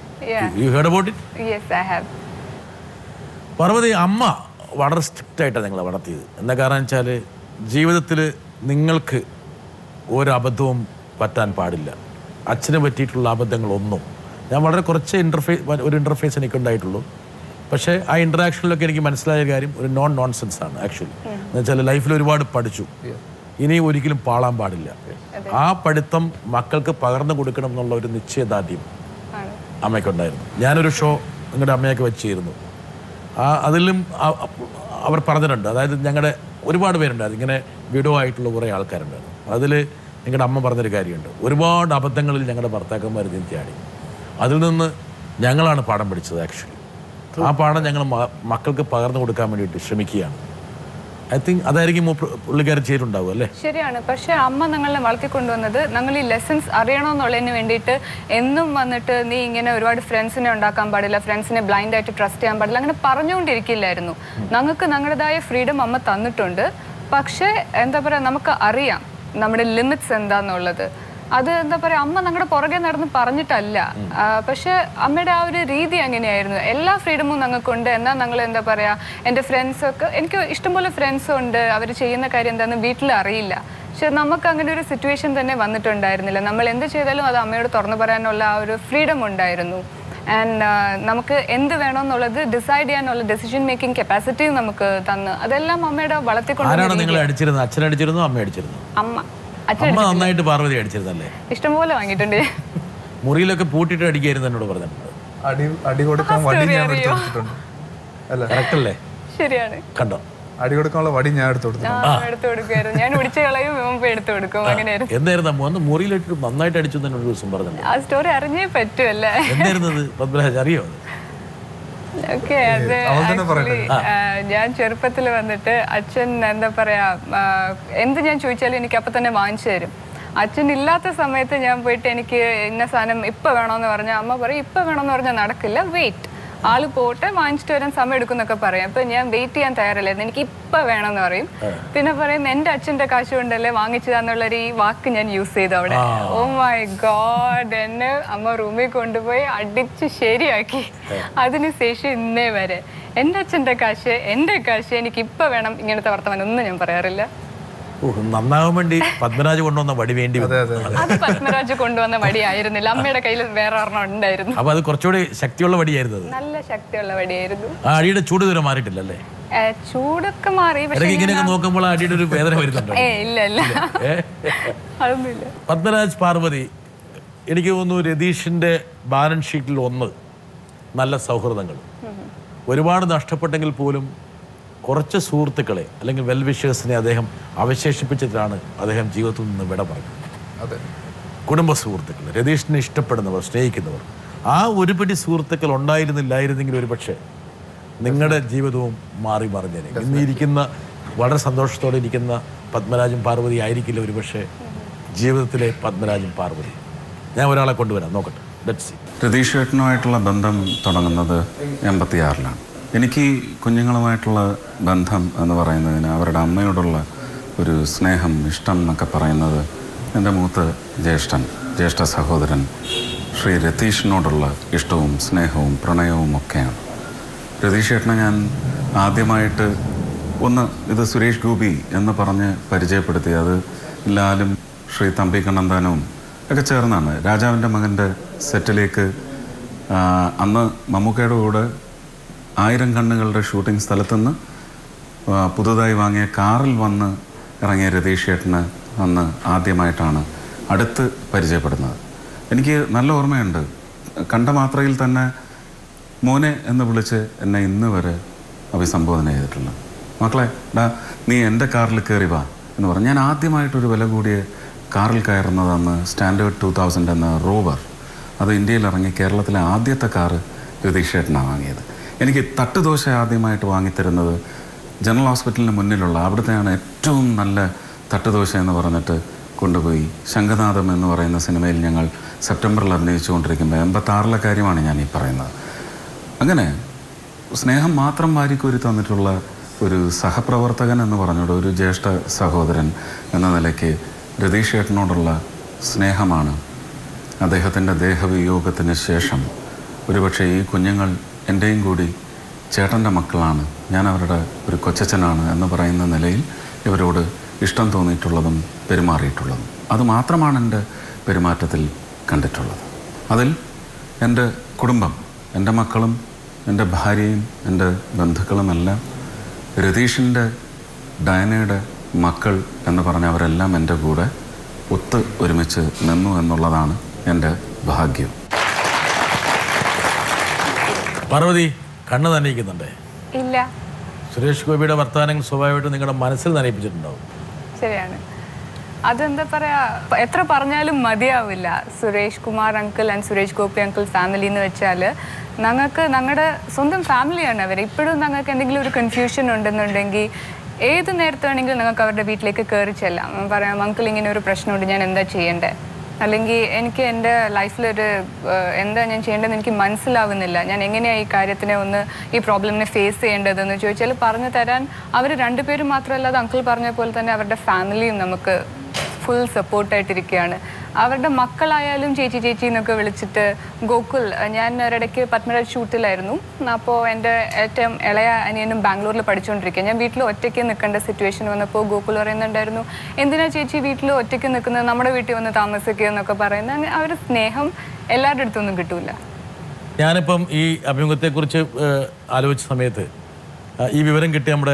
പാർവതി, അമ്മ വളരെ സ്ട്രിക്റ്റ് ആയിട്ടാണ് നിങ്ങളെ വളർത്തിയത്. എന്താ കാരണം വെച്ചാൽ ജീവിതത്തിൽ നിങ്ങൾക്ക് ഒരബദ്ധവും പറ്റാൻ പാടില്ല. അച്ഛനെ പറ്റിയിട്ടുള്ള അബദ്ധങ്ങളൊന്നും. ഞാൻ വളരെ കുറച്ച് ഇൻ്റർഫേസ് എനിക്ക് ഉണ്ടായിട്ടുള്ളൂ. പക്ഷേ ആ ഇൻട്രാക്ഷനിലൊക്കെ എനിക്ക് മനസ്സിലായ കാര്യം ഒരു നോൺസെൻസ് ആണ് ആക്ച്വലി. എന്ന് വെച്ചാൽ ലൈഫിൽ ഒരുപാട് പഠിച്ചു, ഇനി ഒരിക്കലും പാളാൻ പാടില്ല. ആ പഠിത്തം മക്കൾക്ക് പകർന്നു കൊടുക്കണം എന്നുള്ള ഒരു നിശ്ചയദാർഢ്യം അമ്മയ്ക്കുണ്ടായിരുന്നു. ഞാനൊരു ഷോ നിങ്ങളുടെ അമ്മയൊക്കെ വെച്ചിരുന്നു. അതിലും അവർ പറഞ്ഞിട്ടുണ്ട്, അതായത് ഞങ്ങളുടെ ഒരുപാട് പേരുണ്ടായിരുന്നു, ഇങ്ങനെ വിഡോ ആയിട്ടുള്ള കുറേ ആൾക്കാരുണ്ടായിരുന്നു. അതിൽ നിങ്ങളുടെ അമ്മ പറഞ്ഞൊരു കാര്യമുണ്ട്, ഒരുപാട് അബദ്ധങ്ങളിൽ ഞങ്ങളുടെ ഭർത്താക്കന്മാർ ചാടി. അതിൽ നിന്ന് ഞങ്ങളാണ് പാഠം പഠിച്ചത് ആക്ച്വലി. ആ പാഠം ഞങ്ങൾ മക്കൾക്ക് പകർന്നു കൊടുക്കാൻ വേണ്ടിയിട്ട് ശ്രമിക്കുകയാണ്. ഐ തിങ്ക് അതായിരിക്കും പുള്ളിക്കാരൻ ചെയ്തിട്ടുണ്ടാവും അല്ലേ? ശരിയാണ്. പക്ഷെ അമ്മ ഞങ്ങളെ വളർത്തിക്കൊണ്ടുവന്നത് ഞങ്ങൾ ഈ ലെസൺസ് അറിയണമെന്നുള്ളതിന് വേണ്ടിയിട്ട് എന്നും വന്നിട്ട് നീ ഇങ്ങനെ ഒരുപാട് ഫ്രണ്ട്സിനെ ഉണ്ടാക്കാൻ പാടില്ല, ഫ്രണ്ട്സിനെ ബ്ലൈൻഡ് ആയിട്ട് ട്രസ്റ്റ് ചെയ്യാൻ പാടില്ല, അങ്ങനെ പറഞ്ഞുകൊണ്ടിരിക്കില്ലായിരുന്നു. ഞങ്ങൾക്ക് ഞങ്ങളുടേതായ ഫ്രീഡം അമ്മ തന്നിട്ടുണ്ട്. പക്ഷേ എന്താ പറയുക, നമുക്ക് അറിയാം നമ്മുടെ ലിമിറ്റ്സ് എന്താന്നുള്ളത്. അത് എന്താ പറയുക, അമ്മ ഞങ്ങളുടെ പുറകെ നടന്ന് പറഞ്ഞിട്ടല്ല. പക്ഷെ അമ്മയുടെ ആ ഒരു രീതി അങ്ങനെയായിരുന്നു. എല്ലാ ഫ്രീഡമും ഞങ്ങൾക്കുണ്ട്. എന്നാൽ ഞങ്ങൾ എന്താ പറയുക, എൻ്റെ ഫ്രണ്ട്സൊക്കെ, എനിക്ക് ഇഷ്ടംപോലെ ഫ്രണ്ട്സും ഉണ്ട്, അവർ ചെയ്യുന്ന കാര്യം എന്താണെന്ന് വീട്ടിൽ അറിയില്ല. പക്ഷെ നമുക്ക് അങ്ങനെ ഒരു സിറ്റുവേഷൻ തന്നെ വന്നിട്ടുണ്ടായിരുന്നില്ല. നമ്മൾ എന്ത് ചെയ്താലും അത് അമ്മയോട് തുറന്നു പറയാനുള്ള ആ ഒരു ഫ്രീഡം ഉണ്ടായിരുന്നു. ആൻഡ് നമുക്ക് എന്ത് വേണമെന്നുള്ളത് ഡിസൈഡ് ചെയ്യാനുള്ള ഡെസിഷൻ മേക്കിംഗ് കപ്പാസിറ്റിയും നമുക്ക് തന്നു. അതെല്ലാം അമ്മയുടെ വളർത്തിക്കൊണ്ട്. അമ്മ നന്നായിട്ട് പാർവതി അടിച്ചിരുന്നല്ലേ? ഇഷ്ടംപോലെ വാങ്ങിയിട്ടുണ്ട്. മുറിയിലൊക്കെ പൂട്ടിട്ട് അടിക്കായിരുന്നു എന്നോട് പറഞ്ഞിട്ടുണ്ട്. അടി കൊടുക്കാൻ വടി ഞാൻ എടുത്തു കൊടുത്തിട്ടുണ്ട്. അല്ല കറക്റ്റ് അല്ലേ? ശരിയാണ്. കണ്ടോ, അടി കൊടുക്കാനുള്ള വടി ഞാൻ എടുത്തു കൊടുക്കുമായിരുന്നു. ഞാൻ ഒടിച്ചു കളയും, എടുത്തു കൊടുക്കും. അങ്ങനെയായിരുന്നു. എന്തായിരുന്നു മുറിയിലിട്ട് നന്നായിട്ട് അടിച്ചു എന്നൊരു ദിവസം പറഞ്ഞിട്ടുണ്ട്. ആ സ്റ്റോറി അറിഞ്ഞേ പറ്റുമല്ലേ? എന്തായിരുന്നത് പത്മരാജ്, അറിയോ? ഓക്കെ, അത് ഞാൻ ചെറുപ്പത്തിൽ വന്നിട്ട് അച്ഛൻ എന്താ പറയാ, എന്ത് ഞാൻ ചോദിച്ചാലും എനിക്ക് അപ്പൊ തന്നെ വാങ്ങിച്ചു തരും. അച്ഛൻ ഇല്ലാത്ത സമയത്ത് ഞാൻ പോയിട്ട് എനിക്ക് ഇന്ന സാധനം ഇപ്പൊ വേണമെന്ന് പറഞ്ഞാൽ അമ്മ പറയും ഇപ്പൊ വേണമെന്ന് പറഞ്ഞാൽ നടക്കില്ല, വെയിറ്റ്, ആള് പോട്ടെ വാങ്ങിച്ചിട്ട് വരാൻ സമയം എടുക്കും എന്നൊക്കെ പറയും. അപ്പൊ ഞാൻ വെയിറ്റ് ചെയ്യാൻ തയ്യാറല്ലായിരുന്നു, എനിക്ക് ഇപ്പൊ വേണമെന്ന് പറയും. പിന്നെ പറയും എന്റെ അച്ഛന്റെ കാശ് കൊണ്ടല്ലേ വാങ്ങിച്ചതാന്നുള്ളൊരു ഈ വാക്ക് ഞാൻ യൂസ് ചെയ്തു അവിടെ. ഓ മൈ ഗോഡ്, എന്നെ അമ്മ റൂമിൽ കൊണ്ടുപോയി അടിച്ച് ശരിയാക്കി. അതിനുശേഷം ഇന്നേ വരെ എന്റെ അച്ഛന്റെ കാശ്, എന്റെ കാശ്, എനിക്ക് ഇപ്പൊ വേണം, ഇങ്ങനത്തെ വർത്തമാനം ഒന്നും ഞാൻ പറയാറില്ല. നന്നാവാൻ വേണ്ടി പത്മരാജ് കൊണ്ടുവന്ന വടി വേണ്ടി അത് പത്മരാജ് കൊണ്ടുവന്ന വടി ആയിരുന്നില്ല, അമ്മയുടെ കയ്യിൽ വേറെ ഒരെണ്ണം ഉണ്ടായിരുന്നു. അപ്പൊ അത് കുറച്ചുകൂടി ശക്തിയുള്ള വടിയായിരുന്നു. നല്ല ശക്തിയുള്ള വടിയായിരുന്നു. ആ അടിയുടെ ചൂട് ദൂരം മാറിയിട്ടില്ലല്ലേ? ചൂടൊക്കെ മാറി. ഇങ്ങനെയൊക്കെ നോക്കുമ്പോൾ അടിയുടെ ഒരു വേദന വരുന്നുണ്ടോ? ഇല്ല, അതൊന്നുമില്ല. പത്മരാജ് പാർവതി, എനിക്ക് തോന്നുന്നു രതീഷിന്റെ ബാലൻസ് ഷീറ്റിൽ ഒന്ന് നല്ല സൗഹൃദങ്ങൾ. ഒരുപാട് നഷ്ടപ്പെട്ടെങ്കിൽ പോലും കുറച്ച് സുഹൃത്തുക്കളെ അല്ലെങ്കിൽ വെൽവിഷേഴ്സിനെ അദ്ദേഹം അവശേഷിപ്പിച്ചിട്ടാണ് അദ്ദേഹം ജീവിതത്തിൽ നിന്ന് വിട പറഞ്ഞത്. കുടുംബ സുഹൃത്തുക്കൾ, രതീഷിനെ ഇഷ്ടപ്പെടുന്നവർ, സ്നേഹിക്കുന്നവർ, ആ ഒരു പിടി സുഹൃത്തുക്കൾ ഉണ്ടായിരുന്നില്ലായിരുന്നെങ്കിൽ ഒരു പക്ഷേ നിങ്ങളുടെ ജീവിതവും മാറി മറിഞ്ഞേനെ. ഇന്നിരിക്കുന്ന വളരെ സന്തോഷത്തോടെ ഇരിക്കുന്ന പത്മരാജൻ പാർവതി ആയിരിക്കില്ല ഒരു പക്ഷേ ജീവിതത്തിലെ പത്മരാജൻ പാർവതി. ഞാൻ ഒരാളെ കൊണ്ടുവരാം, നോക്കട്ടെ. രതീഷ് ഏട്ടനുമായിട്ടുള്ള ബന്ധം തുടങ്ങുന്നത് 86-ലാണ്. എനിക്ക് കുഞ്ഞുങ്ങളുമായിട്ടുള്ള ബന്ധം എന്ന് പറയുന്നതിന് അവരുടെ അമ്മയോടുള്ള ഒരു സ്നേഹം, ഇഷ്ടം എന്നൊക്കെ പറയുന്നത് എൻ്റെ മൂത്ത ജ്യേഷ്ഠ സഹോദരൻ ശ്രീ രതീഷിനോടുള്ള ഇഷ്ടവും സ്നേഹവും പ്രണയവും ഒക്കെയാണ്. രതീഷ് ഏട്ടനെ ഞാൻ ആദ്യമായിട്ട് ഇത് സുരേഷ് ഗോപി എന്ന് പറഞ്ഞ് പരിചയപ്പെടുത്തി. അത് ലാലും ശ്രീ തമ്പി കണ്ണന്താനവും ഒക്കെ ചേർന്നാണ് രാജാവിൻ്റെ മകൻ്റെ സെറ്റിലേക്ക്. അന്ന് മമ്മൂക്കയുടെ കൂടെ 1000 കണ്ണുകളുടെ ഷൂട്ടിംഗ് സ്ഥലത്തുനിന്ന് പുതുതായി വാങ്ങിയ കാറിൽ വന്ന് ഇറങ്ങിയ രതീഷ് ഏട്ടന് അന്ന് ആദ്യമായിട്ടാണ് അടുത്ത് പരിചയപ്പെടുന്നത്. എനിക്ക് നല്ല ഓർമ്മയുണ്ട്. കണ്ട മാത്രയിൽ തന്നെ മോനെ എന്ന് വിളിച്ച് എന്നെ ഇന്ന് വരെ അഭിസംബോധന ചെയ്തിട്ടുണ്ട്. മക്കളെ, നീ എൻ്റെ കാറിൽ കയറി വാ എന്ന് പറഞ്ഞു. ഞാൻ ആദ്യമായിട്ടൊരു വില കൂടിയ കാറിൽ കയറുന്നത് അന്ന് സ്റ്റാൻഡേർഡ് 2000 എന്ന റോവർ. അത് ഇന്ത്യയിൽ ഇറങ്ങി കേരളത്തിലെ ആദ്യത്തെ കാറ് രതീഷ് ഏട്ടനാണ് വാങ്ങിയത്. എനിക്ക് തട്ടുദോശ ആദ്യമായിട്ട് വാങ്ങിത്തരുന്നത് ജനറൽ ഹോസ്പിറ്റലിന് മുന്നിലുള്ള അവിടുത്തെയാണ് ഏറ്റവും നല്ല തട്ടുദോശ എന്ന് പറഞ്ഞിട്ട് കൊണ്ടുപോയി. ശംഖനാഥം എന്ന് പറയുന്ന സിനിമയിൽ ഞങ്ങൾ സെപ്റ്റംബറിൽ അഭിനയിച്ചുകൊണ്ടിരിക്കുമ്പോൾ 86-ലെ കാര്യമാണ് ഞാൻ ഈ പറയുന്നത്. അങ്ങനെ സ്നേഹം മാത്രം വാരിക്കോരി തന്നിട്ടുള്ള ഒരു സഹപ്രവർത്തകൻ എന്ന് പറഞ്ഞുകൊണ്ട് ഒരു ജ്യേഷ്ഠ സഹോദരൻ എന്ന നിലയ്ക്ക് രതീഷ് ഏട്ടനോടുള്ള സ്നേഹമാണ് അദ്ദേഹത്തിൻ്റെ ദേഹവിയോഗത്തിന് ശേഷം ഒരുപക്ഷെ ഈ കുഞ്ഞുങ്ങൾ എൻ്റെയും കൂടി ചേട്ടൻ്റെ മക്കളാണ്, ഞാൻ അവരുടെ ഒരു കൊച്ചച്ഛനാണ് എന്ന് പറയുന്ന നിലയിൽ ഇവരോട് ഇഷ്ടം തോന്നിയിട്ടുള്ളതും പെരുമാറിയിട്ടുള്ളതും. അതുമാത്രമാണ് എൻ്റെ പെരുമാറ്റത്തിൽ കണ്ടിട്ടുള്ളത്. അതിൽ എൻ്റെ കുടുംബം, എൻ്റെ മക്കളും എൻ്റെ ഭാര്യയും എൻ്റെ ബന്ധുക്കളുമെല്ലാം രതീഷിൻ്റെ ഡയനയുടെ മക്കൾ എന്ന് പറഞ്ഞ അവരെല്ലാം എൻ്റെ കൂടെ ഒരുമിച്ച് നിന്നു എന്നുള്ളതാണ് എൻ്റെ ഭാഗ്യം. പാർവതി, കണ്ണ് നനയിക്കുന്നുണ്ടേ? ഇല്ല. സുരേഷ് ഗോപിയുടെ വർത്തമാനങ്ങൾ സ്വാഭാവികമായിട്ട് നിങ്ങളുടെ മനസ്സിൽ നനയിപ്പിച്ചിട്ടുണ്ടാവും. ശരിയാണ്. അതെന്താ പറയാ, എത്ര പറഞ്ഞാലും മതിയാവില്ല. Suresh Kumar uncle and Suresh Gopi uncle family എന്ന് വെച്ചാൽ ഞങ്ങളുടെ സ്വന്തം ഫാമിലിയാണ് അവർ. ഇപ്പോഴും ഞങ്ങൾക്ക് എന്തെങ്കിലും ഒരു കൺഫ്യൂഷൻ ഉണ്ടെന്നുണ്ടെങ്കിൽ ഏത് നേരത്താണെങ്കിലും ഞങ്ങൾക്ക് അവരുടെ വീട്ടിലേക്ക് കയറി ചെല്ലാം. പറയാം, അങ്കിൾ ഇങ്ങനെ ഒരു പ്രശ്നമുണ്ട്, ഞാൻ എന്താ ചെയ്യേണ്ടത്, അല്ലെങ്കിൽ എനിക്ക് എൻ്റെ ലൈഫിലൊരു എന്താ ഞാൻ ചെയ്യേണ്ടതെന്ന് എനിക്ക് മനസ്സിലാവുന്നില്ല, ഞാൻ എങ്ങനെയാണ് ഈ കാര്യത്തിനെ ഈ പ്രോബ്ലമിനെ ഫേസ് ചെയ്യേണ്ടതെന്ന് ചോദിച്ചാൽ പറഞ്ഞു തരാൻ അവർ രണ്ടുപേരും മാത്രമല്ലാതെ അങ്കിൾ പറഞ്ഞ പോലെ തന്നെ അവരുടെ ഫാമിലിയും നമുക്ക് ഫുൾ സപ്പോർട്ടായിട്ടിരിക്കുകയാണ്. അവരുടെ മക്കളായാലും ചേച്ചി ചേച്ചി എന്നൊക്കെ വിളിച്ചിട്ട് ഗോകുൽ, ഞാൻ ഒരിടയ്ക്ക് പത്മരാജ് ഷൂട്ടിലായിരുന്നു. അപ്പോൾ എൻ്റെ ഏറ്റവും ഇളയ അനിയനും ബാംഗ്ലൂരിൽ പഠിച്ചുകൊണ്ടിരിക്കുക. ഞാൻ വീട്ടിൽ ഒറ്റയ്ക്ക് നിൽക്കേണ്ട സിറ്റുവേഷൻ വന്നപ്പോൾ ഗോകുൽ പറയുന്നുണ്ടായിരുന്നു, എന്തിനാ ചേച്ചി വീട്ടിൽ ഒറ്റയ്ക്ക് നിൽക്കുന്നത്, നമ്മുടെ വീട്ടിൽ വന്ന് താമസിക്കുക എന്നൊക്കെ പറയുന്നത്. അവർ സ്നേഹം എല്ലാവരുടെ അടുത്തൊന്നും കിട്ടൂല. ഞാനിപ്പം ഈ അഭിമുഖത്തെക്കുറിച്ച് ആലോചിച്ച സമയത്ത് ഈ വിവരം കിട്ടിയ നമ്മുടെ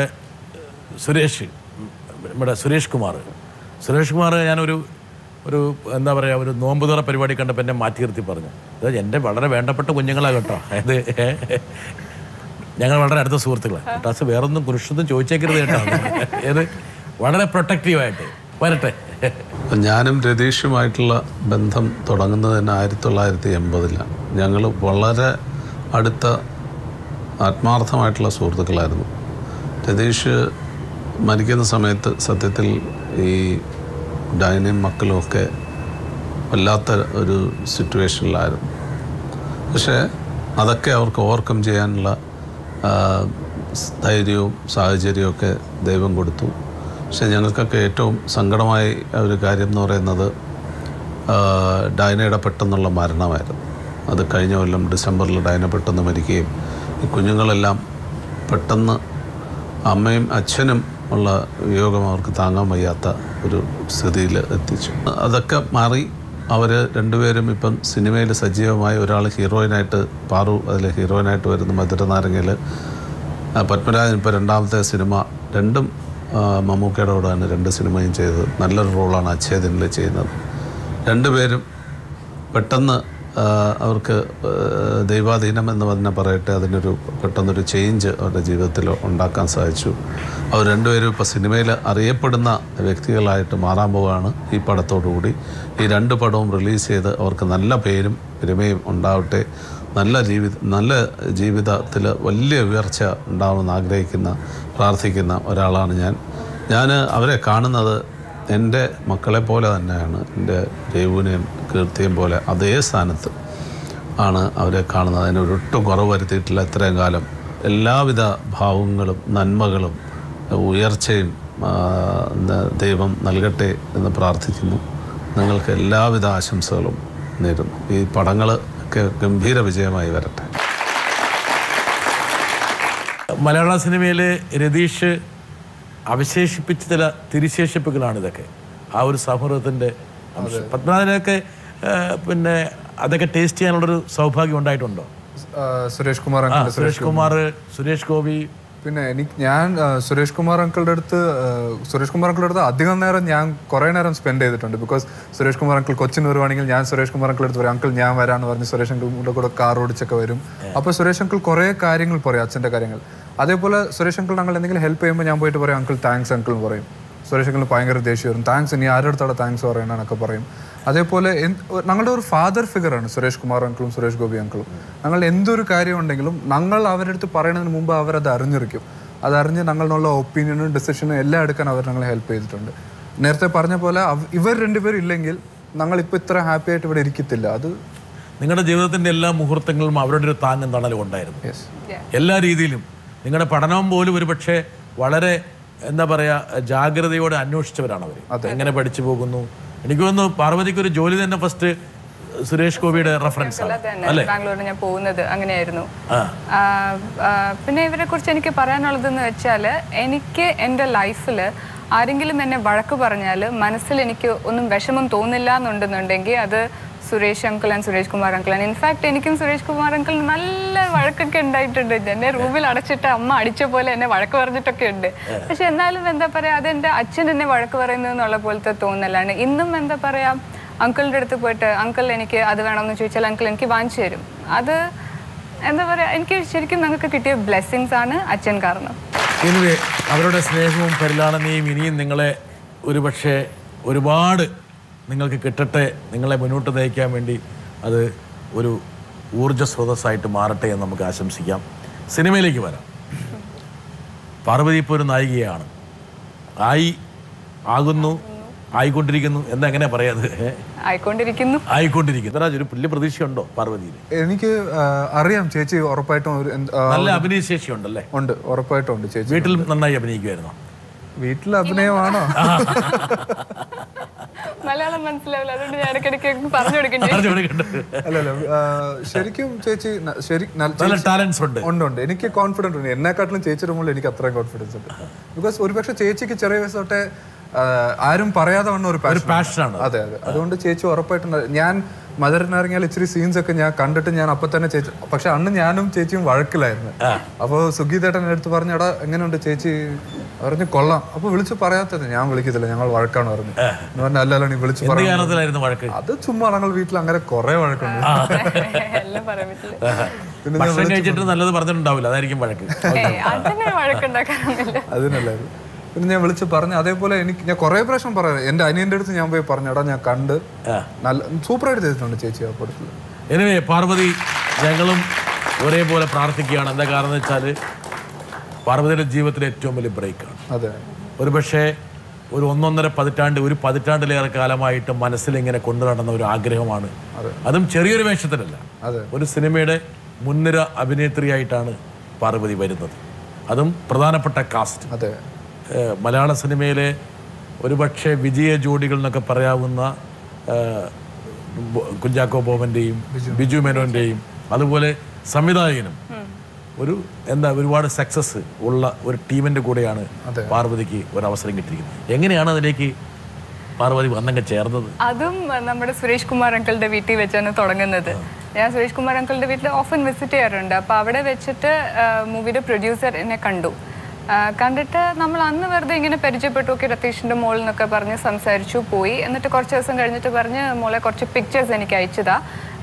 സുരേഷ് കുമാർ ഞാനൊരു എന്താ പറയുക, ഒരു നോമ്പുതുറ പരിപാടി കണ്ടപ്പോൾ എന്നെ മാറ്റി നിർത്തി പറഞ്ഞു, അതായത് എൻ്റെ വളരെ വേണ്ടപ്പെട്ട കുഞ്ഞുങ്ങളാണ് കേട്ടോ, അതായത് ഞങ്ങൾ വളരെ അടുത്ത സുഹൃത്തുക്കളാണ് കേട്ടോ, വേറൊന്നും കുരിശൊന്നും ചോദിച്ചേക്കരുത് കേട്ടോ, ഏത് വളരെ പ്രൊട്ടക്റ്റീവായിട്ട് വരട്ടെ. ഞാനും രതീഷുമായിട്ടുള്ള ബന്ധം തുടങ്ങുന്നത് തന്നെ 1980-ലാണ്. ഞങ്ങൾ വളരെ അടുത്ത ആത്മാർത്ഥമായിട്ടുള്ള സുഹൃത്തുക്കളായിരുന്നു. രതീഷ് മരിക്കുന്ന സമയത്ത് സത്യത്തിൽ ഈ ഡൈനയും മക്കളും ഒക്കെ വല്ലാത്ത ഒരു സിറ്റുവേഷനിലായിരുന്നു. പക്ഷേ അതൊക്കെ അവർക്ക് ഓവർകം ചെയ്യാനുള്ള ധൈര്യവും സാഹചര്യവും ഒക്കെ ദൈവം കൊടുത്തു. പക്ഷേ ഞങ്ങൾക്കൊക്കെ ഏറ്റവും സങ്കടമായ ഒരു കാര്യം എന്ന് പറയുന്നത് ഡൈനയുടെ പെട്ടെന്നുള്ള മരണമായിരുന്നു. അത് കഴിഞ്ഞ കൊല്ലം ഡിസംബറിൽ ഡൈന പെട്ടെന്ന് മരിക്കുകയും ഈ കുഞ്ഞുങ്ങളെല്ലാം പെട്ടെന്ന് അമ്മയും അച്ഛനും ഉള്ള വിയോഗം അവർക്ക് താങ്ങാൻ വയ്യാത്ത ഒരു സ്ഥിതിയിൽ എത്തിച്ചു. അതൊക്കെ മാറി അവർ രണ്ടുപേരും ഇപ്പം സിനിമയിൽ സജീവമായി, ഒരാൾ ഹീറോയിനായിട്ട്, പാറു അതിൽ ഹീറോയിനായിട്ട് വരുന്ന മധുരനാരങ്ങയിൽ, പത്മരാജൻ ഇപ്പോൾ രണ്ടാമത്തെ സിനിമ രണ്ടും മമ്മൂക്കയുടെ കൂടെയാണ് 2 സിനിമയും ചെയ്തത്. നല്ലൊരു റോളാണ് അച്ഛേദനിൽ ചെയ്യുന്നത്. രണ്ടുപേരും പെട്ടെന്ന് അവർക്ക് ദൈവാധീനം എന്ന് തന്നെ പറയട്ടെ, അതിനൊരു പെട്ടെന്നൊരു ചേഞ്ച് അവരുടെ ജീവിതത്തിൽ ഉണ്ടാക്കാൻ സാധിച്ചു. അവർ രണ്ടുപേരും ഇപ്പോൾ സിനിമയിൽ അറിയപ്പെടുന്ന വ്യക്തികളായിട്ട് മാറാൻ പോവുകയാണ് ഈ പടത്തോടുകൂടി. ഈ 2 പടവും റിലീസ് ചെയ്ത് അവർക്ക് നല്ല പേരും പെരുമയും ഉണ്ടാവട്ടെ. നല്ല ജീവിതത്തിൽ വലിയ ഉയർച്ച ഉണ്ടാവുമെന്ന് ആഗ്രഹിക്കുന്ന പ്രാർത്ഥിക്കുന്ന ഒരാളാണ് ഞാൻ അവരെ കാണുന്നത് എൻ്റെ മക്കളെ പോലെ തന്നെയാണ്. എൻ്റെ ജൈവുവിനെയും കീർത്തിയും പോലെ അതേ സ്ഥാനത്ത് ആണ് അവരെ കാണുന്നത്. അതിനൊരൊട്ടും കുറവ് വരുത്തിയിട്ടില്ല ഇത്രയും കാലം. എല്ലാവിധ ഭാവങ്ങളും നന്മകളും ഉയർച്ചയും ദൈവം നൽകട്ടെ എന്ന് പ്രാർത്ഥിക്കുന്നു. നിങ്ങൾക്ക് എല്ലാവിധ ആശംസകളും നേരുന്നു. ഈ പടങ്ങൾ ഒക്കെ ഗംഭീര വിജയമായി വരട്ടെ. മലയാള സിനിമയിലെ രതീഷ് അവശേഷിപ്പിച്ച ചില തിരിശേഷിപ്പുകളാണ് ഇതൊക്കെ. ആ ഒരു സൗഹൃദത്തിൻ്റെ പത്മനാഭനൊക്കെ പിന്നെ അതൊക്കെ ടേസ്റ്റ് ചെയ്യാനുള്ളൊരു സൗഭാഗ്യം ഉണ്ടായിട്ടുണ്ടോ? സുരേഷ് കുമാർ, സുരേഷ് ഗോപി. പിന്നെ ഞാൻ സുരേഷ് കുമാർ അങ്കിളുടെ അടുത്ത് അധികം നേരം ഞാൻ കുറേ നേരം സ്പെൻഡ് ചെയ്തിട്ടുണ്ട്. ബിക്കോസ് സുരേഷ് കുമാർ അങ്കിൾ കൊച്ചിന് വരുവാണെങ്കിൽ ഞാൻ സുരേഷ് കുമാർ അങ്കിളുടെ അടുത്ത് പറയും, അങ്കിൾ ഞാൻ വരാമെന്ന് പറഞ്ഞ് സുരേഷ് അങ്കിളുടെ കൂടെ കാർ ഓടിച്ചൊക്കെ വരും. അപ്പോൾ സുരേഷ് അങ്കിൾ കുറേ കാര്യങ്ങൾ പറയും, അച്ഛൻ്റെ കാര്യങ്ങൾ. അതേപോലെ സുരേഷ് അങ്കിൾ ഞങ്ങൾ എന്തെങ്കിലും ഹെൽപ്പ് ചെയ്യുമ്പോൾ ഞാൻ പോയിട്ട് പറയും, അങ്കിൾ താങ്ക്സ് അങ്കിൾ എന്ന് പറയും. സുരേഷ് അങ്കിൾ ഭയങ്കര ദേഷ്യം വരും, താങ്ക്സ് ഇനി ആരുടെ അടുത്താണ് താങ്ക്സ് പറയണമെന്നൊക്കെ പറയും. അതേപോലെ ഞങ്ങളുടെ ഒരു ഫാദർ ഫിഗറാണ് സുരേഷ് കുമാർ അങ്കിളും സുരേഷ് ഗോപി അങ്കിളും. ഞങ്ങൾ എന്തൊരു കാര്യം ഉണ്ടെങ്കിലും ഞങ്ങൾ അവരുടെ അടുത്ത് പറയുന്നതിന് മുമ്പ് അവരത് അറിഞ്ഞിരിക്കും. അതറിഞ്ഞ് ഞങ്ങളുള്ള ഒപ്പീനിയനും ഡിസിഷനും എല്ലാം എടുക്കാൻ അവർ ഞങ്ങളെ ഹെൽപ്പ് ചെയ്തിട്ടുണ്ട്. നേരത്തെ പറഞ്ഞ പോലെ ഇവർ രണ്ടുപേരും ഇല്ലെങ്കിൽ ഞങ്ങളിപ്പോൾ ഇത്ര ഹാപ്പി ആയിട്ട് ഇവിടെ ഇരിക്കത്തില്ല. അത് നിങ്ങളുടെ ജീവിതത്തിൻ്റെ എല്ലാ മുഹൂർത്തങ്ങളിലും അവരുടെ ഒരു താങ്ങും തണലും ഉണ്ടായിരുന്നു എല്ലാ രീതിയിലും. നിങ്ങളുടെ പഠനവും പോലും ഒരു പക്ഷേ വളരെ എന്താ പറയുക ജാഗ്രതയോടെ അന്വേഷിച്ചവരാണ് അവർ. എങ്ങനെ പഠിച്ചു പോകുന്നു. എനിക്ക് തോന്നുന്നു പാർവതിക്ക് ഒരു ജോലി തന്നെ ഫസ്റ്റ് സുരേഷ് ഗോപിയുടെ റെഫറൻസ് അല്ലേ? ബാംഗ്ലൂരിൽ ഞാൻ പോകുന്നത് അങ്ങനെയായിരുന്നു. പിന്നെ ഇവരെ കുറിച്ച് എനിക്ക് പറയാനുള്ളതെന്ന് വെച്ചാൽ, എനിക്ക് എൻ്റെ ലൈഫിൽ ആരെങ്കിലും എന്നെ വഴക്ക് പറഞ്ഞാൽ മനസ്സിൽ എനിക്ക് ഒന്നും വിഷമം തോന്നില്ല എന്നുണ്ടെന്നുണ്ടെങ്കിൽ അത് സുരേഷ് അങ്കിൾ ആൻഡ് സുരേഷ് കുമാർ അങ്കിളാണ്. ഇൻഫാക്ട് എനിക്കും സുരേഷ് കുമാർ അങ്കിളിന് നല്ല വഴക്കൊക്കെ ഉണ്ടായിട്ടുണ്ട്. എന്നെ റൂമിൽ അടച്ചിട്ട് അമ്മ അടിച്ച പോലെ എന്നെ വഴക്ക് പറഞ്ഞിട്ടൊക്കെ ഉണ്ട്. പക്ഷെ എന്നാലും എന്താ പറയുക, അതെൻ്റെ അച്ഛൻ എന്നെ വഴക്ക് പറയുന്നു എന്നുള്ള പോലത്തെ തോന്നലാണ്. ഇന്നും എന്താ പറയുക, അങ്കിളിൻ്റെ അടുത്ത് പോയിട്ട് അങ്കിൾ എനിക്ക് അത് വേണമെന്ന് ചോദിച്ചാൽ അങ്കിൾ എനിക്ക് വാങ്ങിച്ചു തരും. അത് എന്താ പറയുക, എനിക്ക് ശരിക്കും ഞങ്ങൾക്ക് കിട്ടിയ ബ്ലെസ്സിങ്സ് ആണ് അച്ഛൻ കാരണം. ഇനി അവരുടെ സ്നേഹവും പരിലാളനയും ഇനിയും നിങ്ങളെ ഒരുപക്ഷെ ഒരുപാട് നിങ്ങൾക്ക് കിട്ടട്ടെ. നിങ്ങളെ മുന്നോട്ട് നയിക്കാൻ വേണ്ടി അത് ഒരു ഊർജ്ജ സ്രോതസ്സായിട്ട് മാറട്ടെ എന്ന് നമുക്ക് ആശംസിക്കാം. സിനിമയിലേക്ക് വരാം. പാർവതി ഇപ്പോൾ ഒരു നായികയാണ്. ആയിക്കൊണ്ടിരിക്കുന്നു എന്നെങ്ങനെ പറയാത്? ആയിക്കൊണ്ടിരിക്കുന്നു. ഒരു വലിയ പ്രതീക്ഷയുണ്ടോ പാർവതിയിൽ? എനിക്ക് അറിയാം ചേച്ചി ഉറപ്പായിട്ടും നല്ല അഭിനയശേഷി ഉണ്ടല്ലേ? ഉണ്ട്, ഉറപ്പായിട്ടും ഉണ്ട് ചേച്ചി. വീട്ടിൽ നന്നായി അഭിനയിക്കുമായിരുന്നോ? വീട്ടിൽ അഭിനയമാണോ? മലയാളം മനസ്സിലാവില്ല, അതുകൊണ്ട് ഞാൻ ഇടയ്ക്കിടയ്ക്ക് പറഞ്ഞു കൊടുക്കണ്ടേ? അല്ലല്ല, ശരിക്കും ചേച്ചി ടാലൻസ് ഉണ്ട്. എനിക്ക് കോൺഫിഡൻസ് ഉണ്ട്. എന്നെക്കാട്ടിലും ചേച്ചിയുടെ മുകളിൽ എനിക്ക് അത്രയും കോൺഫിഡൻസ് ഉണ്ട്. ബിക്കോസ് ഒരുപക്ഷെ ചേച്ചിക്ക് ചെറിയ വയസ്സ് തൊട്ടേ ആരും പറയാതെ വന്ന ഒരു പാഷനാണ്. അതെ. അതുകൊണ്ട് ചേച്ചി ഉറപ്പായിട്ടുണ്ട്. ഞാൻ മദറിനിറങ്ങിയാൽ ഇച്ചിരി സീൻസ് ഒക്കെ ഞാൻ കണ്ടിട്ട് ഞാൻ അപ്പൊ തന്നെ ചേച്ചി, പക്ഷെ അന്ന് ഞാനും ചേച്ചിയും വഴക്കിലായിരുന്നു. അപ്പോൾ സുഗീതേട്ടൻ അടുത്ത് പറഞ്ഞടാ എങ്ങനെയുണ്ട് ചേച്ചി, പറഞ്ഞു കൊള്ളാം. അപ്പൊ വിളിച്ച് പറയാത്തത് ഞാൻ വിളിക്കത്തില്ല, ഞങ്ങൾ വഴക്കാണ് പറഞ്ഞു. അല്ലല്ലോ നീ വിളിച്ച് പറയാം. അത് ചുമ്മാ ഞങ്ങൾ വീട്ടിൽ അങ്ങനെ കുറെ വഴക്കുണ്ട്. പിന്നെ നല്ലത് പറഞ്ഞിട്ടുണ്ടാവില്ല, അതായിരിക്കും വഴക്ക്. അതിനല്ലായിരുന്നു. പിന്നെ ഞാൻ വിളിച്ച് പറഞ്ഞു. അതേപോലെ ഞാൻ കുറെ പ്രാവശ്യം പറയാം, എന്റെ അനിയന്റെ അടുത്ത് ഞാൻ പോയി പറഞ്ഞടാ ഞാൻ കണ്ട് നല്ല സൂപ്പറായിട്ട് ചെയ്തിട്ടുണ്ട് ചേച്ചി ആ പടത്തിൽ. എനിവേ പാർവതി, ഞങ്ങളും ഒരേപോലെ പ്രാർത്ഥിക്കുകയാണ്. എന്താ കാരണം എന്ന് വെച്ചാൽ പാർവതിയുടെ ജീവിതത്തിലെ ഏറ്റവും വലിയ ബ്രേക്കാണ്. അതെ. ഒരു പക്ഷേ ഒരു 1.5 പതിറ്റാണ്ടിലേറെ കാലമായിട്ട് മനസ്സിലിങ്ങനെ കൊണ്ടു നടന്ന ഒരു ആഗ്രഹമാണ്. അതും ചെറിയൊരു വേഷത്തിലല്ല, ഒരു സിനിമയുടെ മുൻനിര അഭിനേത്രിയായിട്ടാണ് പാർവതി വരുന്നത്. അതും പ്രധാനപ്പെട്ട കാസ്റ്റ്. അതെ. മലയാള സിനിമയിലെ ഒരുപക്ഷെ വിജയ ജോഡികൾ എന്നൊക്കെ പറയാവുന്ന കുഞ്ചാക്കോ ബോബൻ്റെയും ബിജു മേനോൻ്റെയും അതുപോലെ സംവിധായകനും ഒരുപാട് സക്സസ് ഉള്ള ഒരു ടീമിൻ്റെ കൂടെയാണ് പാർവതിക്ക് ഒരവസരം കിട്ടിയിരിക്കുന്നത്. എങ്ങനെയാണ് അതിലേക്ക് പാർവതി വന്നങ്ങ് ചേർന്നത്? അതും നമ്മുടെ സുരേഷ് കുമാർ അങ്കിളുടെ വീട്ടിൽ വെച്ചാണ് തുടങ്ങുന്നത്. ഞാൻ സുരേഷ് കുമാർ അങ്കിളുടെ വീട്ടിൽ ഓഫൻ വിസിറ്റ് ചെയ്യാറുണ്ട്. അപ്പോൾ അവിടെ വെച്ചിട്ട് മൂവിയുടെ പ്രൊഡ്യൂസർ എന്നെ കണ്ടു. കണ്ടിട്ട് നമ്മൾ അന്ന് വെറുതെ ഇങ്ങനെ പരിചയപ്പെട്ടു. ഓക്കെ, രതീഷിൻ്റെ മോൾ എന്നൊക്കെ പറഞ്ഞ് സംസാരിച്ചു പോയി. എന്നിട്ട് കുറച്ച് ദിവസം കഴിഞ്ഞിട്ട് പറഞ്ഞ് മോളെ കുറച്ച് പിക്ചേഴ്സ് എനിക്ക് അയച്ചതാ,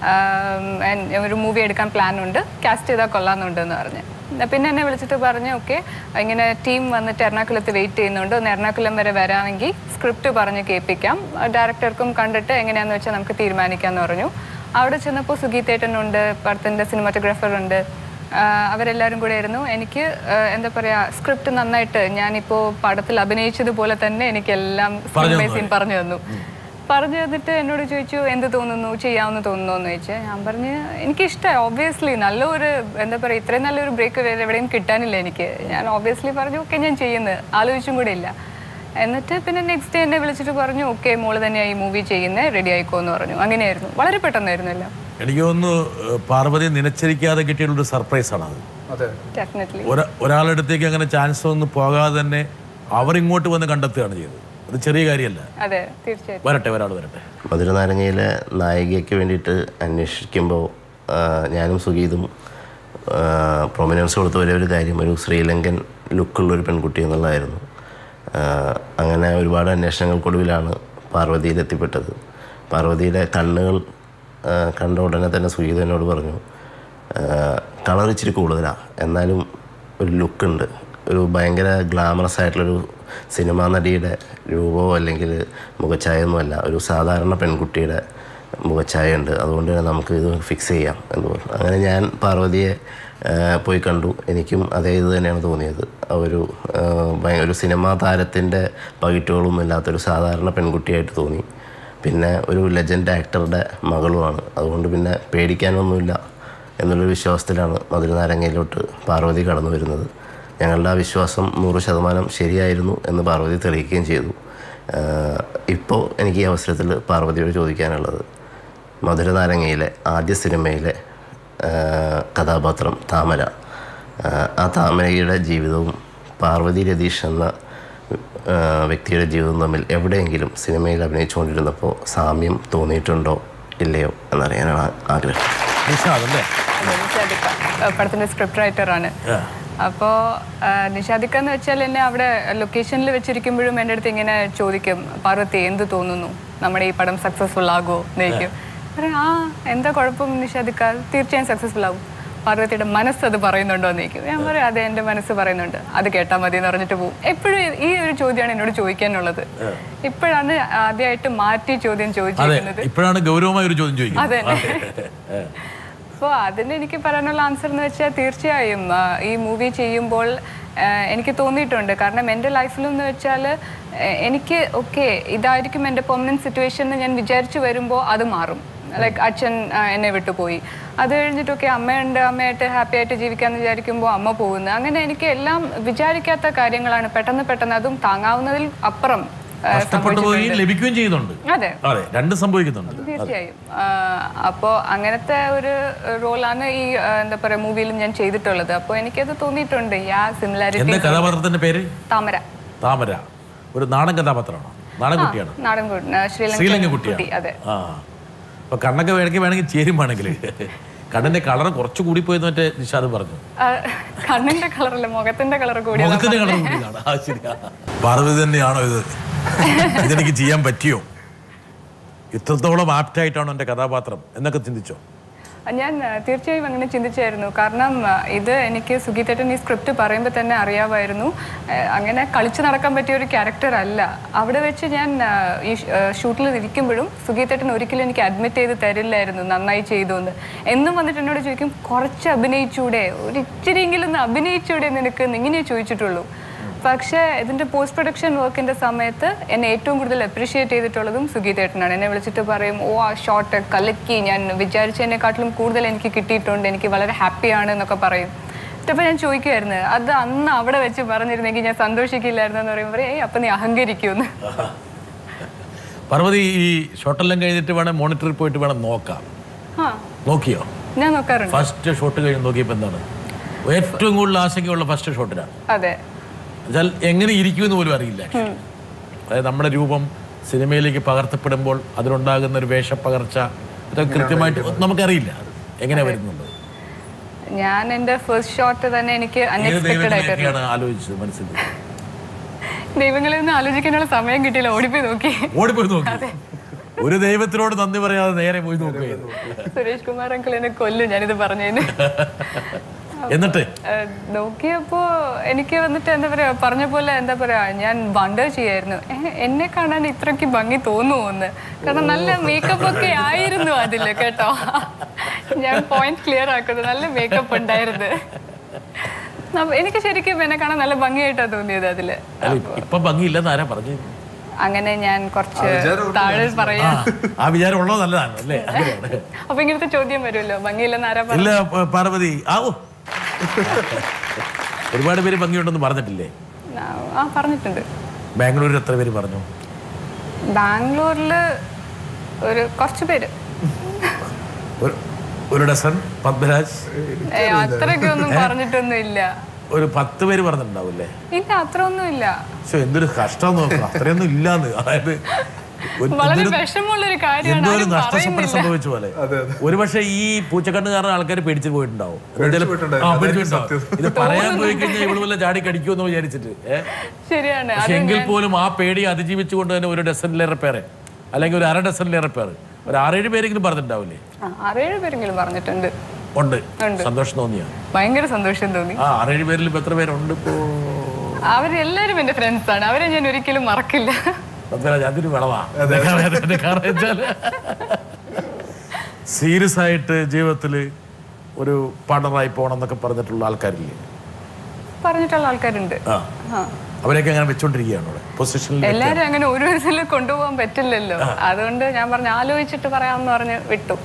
ഒരു മൂവി എടുക്കാൻ പ്ലാൻ ഉണ്ട്, കാസ്റ്റ് ചെയ്താൽ കൊള്ളാമെന്നുണ്ടെന്ന് പറഞ്ഞ്. പിന്നെ എന്നെ വിളിച്ചിട്ട് പറഞ്ഞു ഓക്കെ ഇങ്ങനെ ടീം വന്നിട്ട് എറണാകുളത്ത് വെയിറ്റ് ചെയ്യുന്നുണ്ട്, ഒന്ന് എറണാകുളം വരെ വരാമെങ്കിൽ സ്ക്രിപ്റ്റ് പറഞ്ഞ് കേൾപ്പിക്കാം, ഡയറക്ടർക്കും കണ്ടിട്ട് എങ്ങനെയാണെന്ന് വെച്ചാൽ നമുക്ക് തീരുമാനിക്കാമെന്ന് പറഞ്ഞു. അവിടെ ചെന്നപ്പോൾ സുഗീതേട്ടനുണ്ട്, പടത്തിൻ്റെ സിനിമാറ്റോഗ്രാഫർ ഉണ്ട്, അവരെല്ലാവരും കൂടെ ആയിരുന്നു. എനിക്ക് എന്താ പറയുക, സ്ക്രിപ്റ്റ് നന്നായിട്ട് ഞാനിപ്പോൾ പടത്തിൽ അഭിനയിച്ചതുപോലെ തന്നെ എനിക്കെല്ലാം സീൻ പറഞ്ഞു തന്നു. പറഞ്ഞു തന്നിട്ട് എന്നോട് ചോദിച്ചു എന്ത് തോന്നുന്നു, ചെയ്യാമെന്ന് തോന്നുന്നു എന്ന് ചോദിച്ചാൽ ഞാൻ പറഞ്ഞ് എനിക്കിഷ്ടമായി. ഓബ്വിയസ്ലി നല്ലൊരു എന്താ പറയുക, ഇത്രയും നല്ലൊരു ബ്രേക്ക് എവിടെയും കിട്ടാനില്ല എനിക്ക്. ഞാൻ ഓബ്വിയസ്ലി പറഞ്ഞു ഓക്കെ ഞാൻ ചെയ്യുന്നത്, ആലോചിച്ചും കൂടെ ഇല്ല. എന്നിട്ട് പിന്നെ നെക്സ്റ്റ് ഡേ എന്നെ വിളിച്ചിട്ട് പറഞ്ഞു ഓക്കെ മോള് തന്നെയാണ് ഈ മൂവി ചെയ്യുന്നത്, റെഡി ആയിക്കോ എന്ന് പറഞ്ഞു. അങ്ങനെയായിരുന്നു, വളരെ പെട്ടെന്നായിരുന്നു എല്ലാം. എനിക്ക് തോന്നുന്നു പാർവതി നിലച്ചിരിക്കാതെ കിട്ടിയുള്ളൊരു സർപ്രൈസാണ് അത്. ഡെഫിനറ്റ്ലി ഒരാളടുത്തേക്ക് അങ്ങനെ ചാൻസ് ഒന്നും പോകാതെ തന്നെ അവർ ഇങ്ങോട്ട് വന്ന് കണ്ടെത്തുകയാണ് ചെയ്തത്. അത് ചെറിയ കാര്യമല്ല. അതെ, തീർച്ചയായിട്ടും. വരട്ടെ, ഒരാൾ വരട്ടെ. മധുരനാരങ്ങയിലെ നായികയ്ക്ക് വേണ്ടിയിട്ട് അന്വേഷിക്കുമ്പോൾ ഞാനും സുഗീതും പ്രൊമിനൻസ് കൊടുത്ത ഒരേ ഒരു കാര്യം ഒരു ശ്രീലങ്കൻ ലുക്കുള്ളൊരു പെൺകുട്ടി എന്നുള്ളതായിരുന്നു. അങ്ങനെ ഒരുപാട് അന്വേഷണങ്ങൾക്കൊടുവിലാണ് പാർവതിയിൽ എത്തിപ്പെട്ടത്. പാർവതിയുടെ കണ്ണുകൾ കണ്ട ഉടനെ തന്നെ സുഗീത എന്നോട് പറഞ്ഞു കളർ ഇച്ചിരി കൂടുതലാണ്, എന്നാലും ഒരു ലുക്കുണ്ട്, ഒരു ഭയങ്കര ഗ്ലാമറസ് ആയിട്ടുള്ളൊരു സിനിമാ നടിയുടെ രൂപമോ അല്ലെങ്കിൽ മുഖഛായൊന്നുമല്ല, ഒരു സാധാരണ പെൺകുട്ടിയുടെ മുഖഛായ ഉണ്ട്, അതുകൊണ്ട് തന്നെ നമുക്ക് ഇത് ഫിക്സ് ചെയ്യാം എന്ന് പറഞ്ഞു. അങ്ങനെ ഞാൻ പാർവതിയെ പോയി കണ്ടു. എനിക്കും അതേ ഇത് തന്നെയാണ് തോന്നിയത്. ഒരു സിനിമാ താരത്തിൻ്റെ പകിറ്റുകളും ഇല്ലാത്തൊരു സാധാരണ പെൺകുട്ടിയായിട്ട് തോന്നി. പിന്നെ ഒരു ലെജൻഡ് ആക്ടറുടെ മകളുമാണ്, അതുകൊണ്ട് പിന്നെ പേടിക്കാനൊന്നുമില്ല എന്നുള്ളൊരു വിശ്വാസത്തിലാണ് മധുരനാരങ്ങയിലോട്ട് പാർവതി കടന്നു വരുന്നത്. ഞങ്ങളുടെ ആ വിശ്വാസം 100% ശരിയായിരുന്നു എന്ന് പാർവതി തെളിയിക്കുകയും ചെയ്തു. ഇപ്പോൾ എനിക്ക് ഈ അവസരത്തിൽ പാർവതിയോട് ചോദിക്കാനുള്ളത്, മധുരനാരങ്ങയിലെ ആദ്യ സിനിമയിലെ കഥാപാത്രം താമര, ആ താമരയുടെ ജീവിതവും പാർവതി രതീഷ് എന്ന വ്യക്തിയുടെ ജീവിതവും തമ്മിൽ എവിടെയെങ്കിലും സിനിമയിൽ അഭിനയിച്ചുകൊണ്ടിരുന്നപ്പോൾ സാമ്യം തോന്നിയിട്ടുണ്ടോ ഇല്ലയോ എന്നറിയാനാണ് ആഗ്രഹം. പടത്തിൻ്റെ സ്ക്രിപ്റ്റ് റൈറ്ററാണ്. അപ്പോൾ നിഷാദിക്ക എന്ന് വെച്ചാൽ എന്നെ അവിടെ ലൊക്കേഷനിൽ വെച്ചിരിക്കുമ്പോഴും എൻ്റെ അടുത്ത് ഇങ്ങനെ ചോദിക്കും, പാർവതി എന്ത് തോന്നുന്നു, നമ്മുടെ ഈ പടം സക്സസ്ഫുൾ ആകുമോ എന്ന് ചോദിക്കും. ആ എന്താ കുഴപ്പം നിഷാദിക്ക, തീർച്ചയായും സക്സസ്ഫുൾ ആകും. പാർവതിയുടെ മനസ്സ് അത് പറയുന്നുണ്ടോ എന്ന് ചോദിക്കും. ഞാൻ പറയും അതെ എൻ്റെ മനസ്സ് പറയുന്നുണ്ട്, അത് കേട്ടാൽ മതി എന്ന് പറഞ്ഞിട്ട് പോകും. എപ്പോഴും ഈ ഒരു ചോദ്യമാണ് എന്നോട് ചോദിക്കാനുള്ളത്. ഇപ്പോഴാണ് ആദ്യമായിട്ട് മാറ്റി ചോദ്യം ചോദിച്ചിരിക്കുന്നത്. ഇപ്പോഴാണ് ഗൗരവമായ ഒരു ചോദ്യം ചോദിക്കുന്നത്. അതെ. അപ്പോൾ അതിന് എനിക്ക് പറയാനുള്ള ആൻസർ എന്ന് വെച്ചാൽ തീർച്ചയായും ഈ മൂവി ചെയ്യുമ്പോൾ എനിക്ക് തോന്നിയിട്ടുണ്ട്. കാരണം എൻ്റെ ലൈഫിലെന്ന് വെച്ചാൽ എനിക്ക് ഓക്കെ ഇതായിരിക്കും എൻ്റെ പെർമനൻറ്റ് സിറ്റുവേഷൻ എന്ന് ഞാൻ വിചാരിച്ചു വരുമ്പോൾ അത് മാറും. ലൈക്ക് അച്ഛൻ എന്നെ വിട്ടുപോയി, അത് കഴിഞ്ഞിട്ടൊക്കെ അമ്മയുണ്ട്, അമ്മയായിട്ട് ഹാപ്പി ആയിട്ട് ജീവിക്കാമെന്ന് വിചാരിക്കുമ്പോൾ അമ്മ പോകുന്നത്. അങ്ങനെ എനിക്ക് എല്ലാം വിചാരിക്കാത്ത കാര്യങ്ങളാണ് പെട്ടെന്ന് അതും താങ്ങാവുന്നതിൽ അപ്പുറം ലഭിക്കുകയും ചെയ്യുന്നുണ്ട്. അതെ, രണ്ടും സംഭവിക്കുന്നുണ്ട് തീർച്ചയായും. അപ്പോൾ അങ്ങനത്തെ ഒരു റോളാണ് ഈ എന്താ പറയുക മൂവിയിലും ഞാൻ ചെയ്തിട്ടുള്ളത്. അപ്പോൾ എനിക്കത് തോന്നിയിട്ടുണ്ട്. സിമിലാരിറ്റി. കഥാപാത്രത്തിന്റെ പേര് താമര. താമര ഒരു നാടൻ കഥാപാത്രമാണോ? നാടൻ കുട്ടിയാണ്. നാടൻ ശ്രീലങ്കൻ കുട്ടി. അതെ. അപ്പൊ കണ്ണൊക്കെ വേണമെങ്കിൽ ചേരുവാണെങ്കിൽ കണ്ണിന്റെ കളർ കുറച്ച് കൂടിപ്പോയെന്ന് മറ്റേ നിഷാദ് പറഞ്ഞു. കണ്ണിന്റെ കളറല്ല, മുഖത്തിന്റെ കളർ കൂടി. മുഖത്തിന്റെ കളർ കൂടിയാണ്. പാർവതി തന്നെയാണോ ഇത്? ഇതെനിക്ക് ചെയ്യാൻ പറ്റിയോ? ഇത്രത്തോളം ആപ്റ്റായിട്ടാണോ എൻ്റെ കഥാപാത്രം എന്നൊക്കെ ചിന്തിച്ചോ? ഞാൻ തീർച്ചയായും അങ്ങനെ ചിന്തിച്ചായിരുന്നു. കാരണം ഇത് എനിക്ക് സുഗീതേട്ടൻ ഈ സ്ക്രിപ്റ്റ് പറയുമ്പോൾ തന്നെ അറിയാമായിരുന്നു. അങ്ങനെ കളിച്ച് നടക്കാൻ പറ്റിയ ഒരു ക്യാരക്ടർ അല്ല. അവിടെ വെച്ച് ഞാൻ ഈ ഷൂട്ടിൽ ഇരിക്കുമ്പോഴും സുഗീതേട്ടൻ ഒരിക്കലും എനിക്ക് അഡ്മിറ്റ് ചെയ്ത് തരില്ലായിരുന്നു നന്നായി ചെയ്തു എന്ന്. എന്നും വന്നിട്ട് എന്നോട് ചോദിക്കും, കുറച്ച് അഭിനയിച്ചൂടെ, ഒരു ഇച്ചിരിയെങ്കിലും ഒന്ന് അഭിനയിച്ചൂടെ നിനക്ക് ഇങ്ങനെ ചോദിച്ചിട്ടുള്ളൂ. പക്ഷേ ഇതിൻ്റെ പോസ്റ്റ് പ്രൊഡക്ഷൻ വർക്കിൻ്റെ സമയത്ത് എന്നെ ഏറ്റവും കൂടുതൽ അപ്രീഷിയേറ്റ് ചെയ്തിട്ടുള്ളതും സുഗീതേട്ടനാണ്. എന്നെ വിളിച്ചിട്ട് പറയും, ഓ ആ ഷോട്ട് കലക്കി, ഞാൻ വിചാരിച്ചതിനെക്കാട്ടിലും കൂടുതൽ എനിക്ക് കിട്ടിയിട്ടുണ്ട്, എനിക്ക് വളരെ ഹാപ്പിയാണ് എന്നൊക്കെ പറയും. അപ്പോൾ ഞാൻ ചോദിക്കുമായിരുന്നു, അത് അന്ന് അവിടെ വെച്ച് പറഞ്ഞിരുന്നെങ്കിൽ ഞാൻ സന്തോഷിക്കില്ലായിരുന്നു എന്ന് പറയുമ്പോൾ അപ്പം നീ അഹങ്കരിക്കുമെന്ന്. പാർവതി ഈ ഷോട്ടെല്ലാം കഴിഞ്ഞിട്ട് വേണം മോണിറ്ററിൽ പോയിട്ട് വേണം നോക്കാം. നോക്കിയോ? ഞാൻ നോക്കാറുണ്ട്. ഫസ്റ്റ് ഷോട്ട് കഴിഞ്ഞ് നോക്കിയപ്പോൾ എന്താണ് ഏറ്റവും കൂടുതൽ ആശങ്കയുള്ള? ഫസ്റ്റ് ഷോട്ടിലാണ്. അതെ. എന്നാൽ എങ്ങനെ ഇരിക്കുമെന്ന് പോലും അറിയില്ല. അതായത് നമ്മുടെ രൂപം സിനിമയിലേക്ക് പകർത്തപ്പെടുമ്പോൾ അതിലുണ്ടാകുന്ന ഒരു വേഷപ്പകർച്ച അതൊക്കെ കൃത്യമായിട്ട് നമുക്കറിയില്ല. എങ്ങനെ വരുന്നുണ്ട്? ഞാൻ എൻ്റെ ഫസ്റ്റ് ഷോട്ട് തന്നെ എനിക്ക് അൺഎക്സ്പെക്റ്റഡ് ആയിട്ടായിരുന്നു ആലോചിച്ചത് മനസ്സിൽ. ദൈവങ്ങളിൽ നിന്ന് ആലോചിക്കാനുള്ള സമയം കിട്ടിയില്ല, ഓടിപ്പോയി നോക്കി. ഒരു ദൈവത്തിനോട് നന്ദി പറയാതെ നേരെ പോയി നോക്കുകയായിരുന്നു. സുരേഷ് കുമാർ അങ്കിൾ എന്നെ കൊല്ലും ഞാനിത് പറഞ്ഞതിന്. എന്നിട്ട് നോക്കിയപ്പോ എനിക്ക് വന്നിട്ട് എന്താ പറയാ, പറഞ്ഞ പോലെ എന്താ പറയാ, ഞാൻ വണ്ടർ ചെയ്യായിരുന്നു എന്നെ കാണാൻ ഇത്രയ്ക്ക് ഭംഗി തോന്നുമോന്ന്. കാരണം നല്ല മേക്കപ്പ് ഒക്കെ ആയിരുന്നു അതില് കേട്ടോ. ഞാൻ പോയിന്റ് ക്ലിയർ ആക്കുന്നത്, നല്ല മേക്കപ്പ് ഉണ്ടായിരുന്നു. എനിക്ക് ശരിക്കും എന്നെ കാണാൻ നല്ല ഭംഗിയായിട്ടാ തോന്നിയത് അതില്. ഇപ്പൊ ഭംഗിയില്ലെന്ന് ആരാ പറഞ്ഞു? അങ്ങനെ ഞാൻ കുറച്ച് താഴെ പറയാ. ആ വിചാരം ഉള്ളത് നല്ലതാണ് അല്ലേ? അപ്പൊ ഇങ്ങനത്തെ ചോദ്യം വരുമല്ലോ, ഭംഗിയില്ലെന്ന് ആരാ പറഞ്ഞു? ഇല്ല പാർവതി, ഒരുപാട് പേര് ഭംഗിയുണ്ടെന്ന് പറഞ്ഞിട്ടില്ലേ? പറഞ്ഞിട്ടുണ്ട്. ബാംഗ്ലൂരിൽ എത്ര പേര് പറഞ്ഞു? ബാംഗ്ലൂരില് ഒരു കുറച്ച് പേര്, ഒരു ഡസൻ. പത്മരാജ് അത്രയൊക്കെ ഒന്നും പറഞ്ഞിട്ടൊന്നും ഇല്ല. ഒരു 10 പേര് പറഞ്ഞിട്ടുണ്ടാവില്ലേ? ഇല്ല, അത്ര ഒന്നും ഇല്ല. എന്തൊരു കഷ്ടം നോക്കാം, അത്രയൊന്നും ഇല്ലാന്ന്. അതായത് വളരെ വിഷമമുള്ളൊരു കാര്യമാണ്. എന്തോരം നഷ്ടസമ്പന്ന സംഭവിച്ച പോലെ. ഒരു പക്ഷെ ഈ പൂച്ചക്കണ്ണുകാരൻ ആൾക്കാർ പേടിച്ചു പോയിട്ടുണ്ടാവും. ഇത് പറയാൻ പോയി കഴിഞ്ഞാൽ ഇവിടെ വല്ല ചാടി കടിക്കുമെന്ന് വിചാരിച്ചിട്ട്. ശരിയാണ്. പക്ഷെ എങ്കിൽ പോലും ആ പേടി അതിജീവിച്ചുകൊണ്ട് തന്നെ ഒരു ഡസനിലേറെ പേരെ, അല്ലെങ്കിൽ ഒരു 1/2 ഡസനിലേറെ പേര്, ഒരു 6-7 പേരെങ്കിലും പറഞ്ഞിട്ടുണ്ടാവില്ലേ? 6-7 പേരെങ്കിലും പറഞ്ഞിട്ടുണ്ട്. ഉണ്ട്. സന്തോഷം തോന്നിയോ? ഭയങ്കര സന്തോഷം തോന്നി. 6-7 പേരിൽ എത്ര പേരുണ്ട് ഇപ്പോ? അവരെല്ലാരും എന്റെ ഫ്രണ്ട്സ് ആണ്, അവരെ ഞാൻ ഒരിക്കലും മറക്കില്ല. അതൊരു വിളവാ. സീരിയസ് ആയിട്ട് ജീവിതത്തിൽ ഒരു പാർട്ണറായി പോകണം എന്നൊക്കെ പറഞ്ഞിട്ടുള്ള ആൾക്കാരില്ലേ? പറഞ്ഞിട്ടുള്ള ആൾക്കാരുണ്ട്. അവരെയൊക്കെ അങ്ങനെ വെച്ചോണ്ടിരിക്കുകയാണ് പൊസിഷനിൽ. എല്ലാരും അങ്ങനെ ഒരു ഇതിൽ കൊണ്ടുപോകാൻ പറ്റില്ലല്ലോ. അതുകൊണ്ട് ഞാൻ പറഞ്ഞു ആലോചിച്ചിട്ട് പറയാമെന്ന് പറഞ്ഞ് വിട്ടു.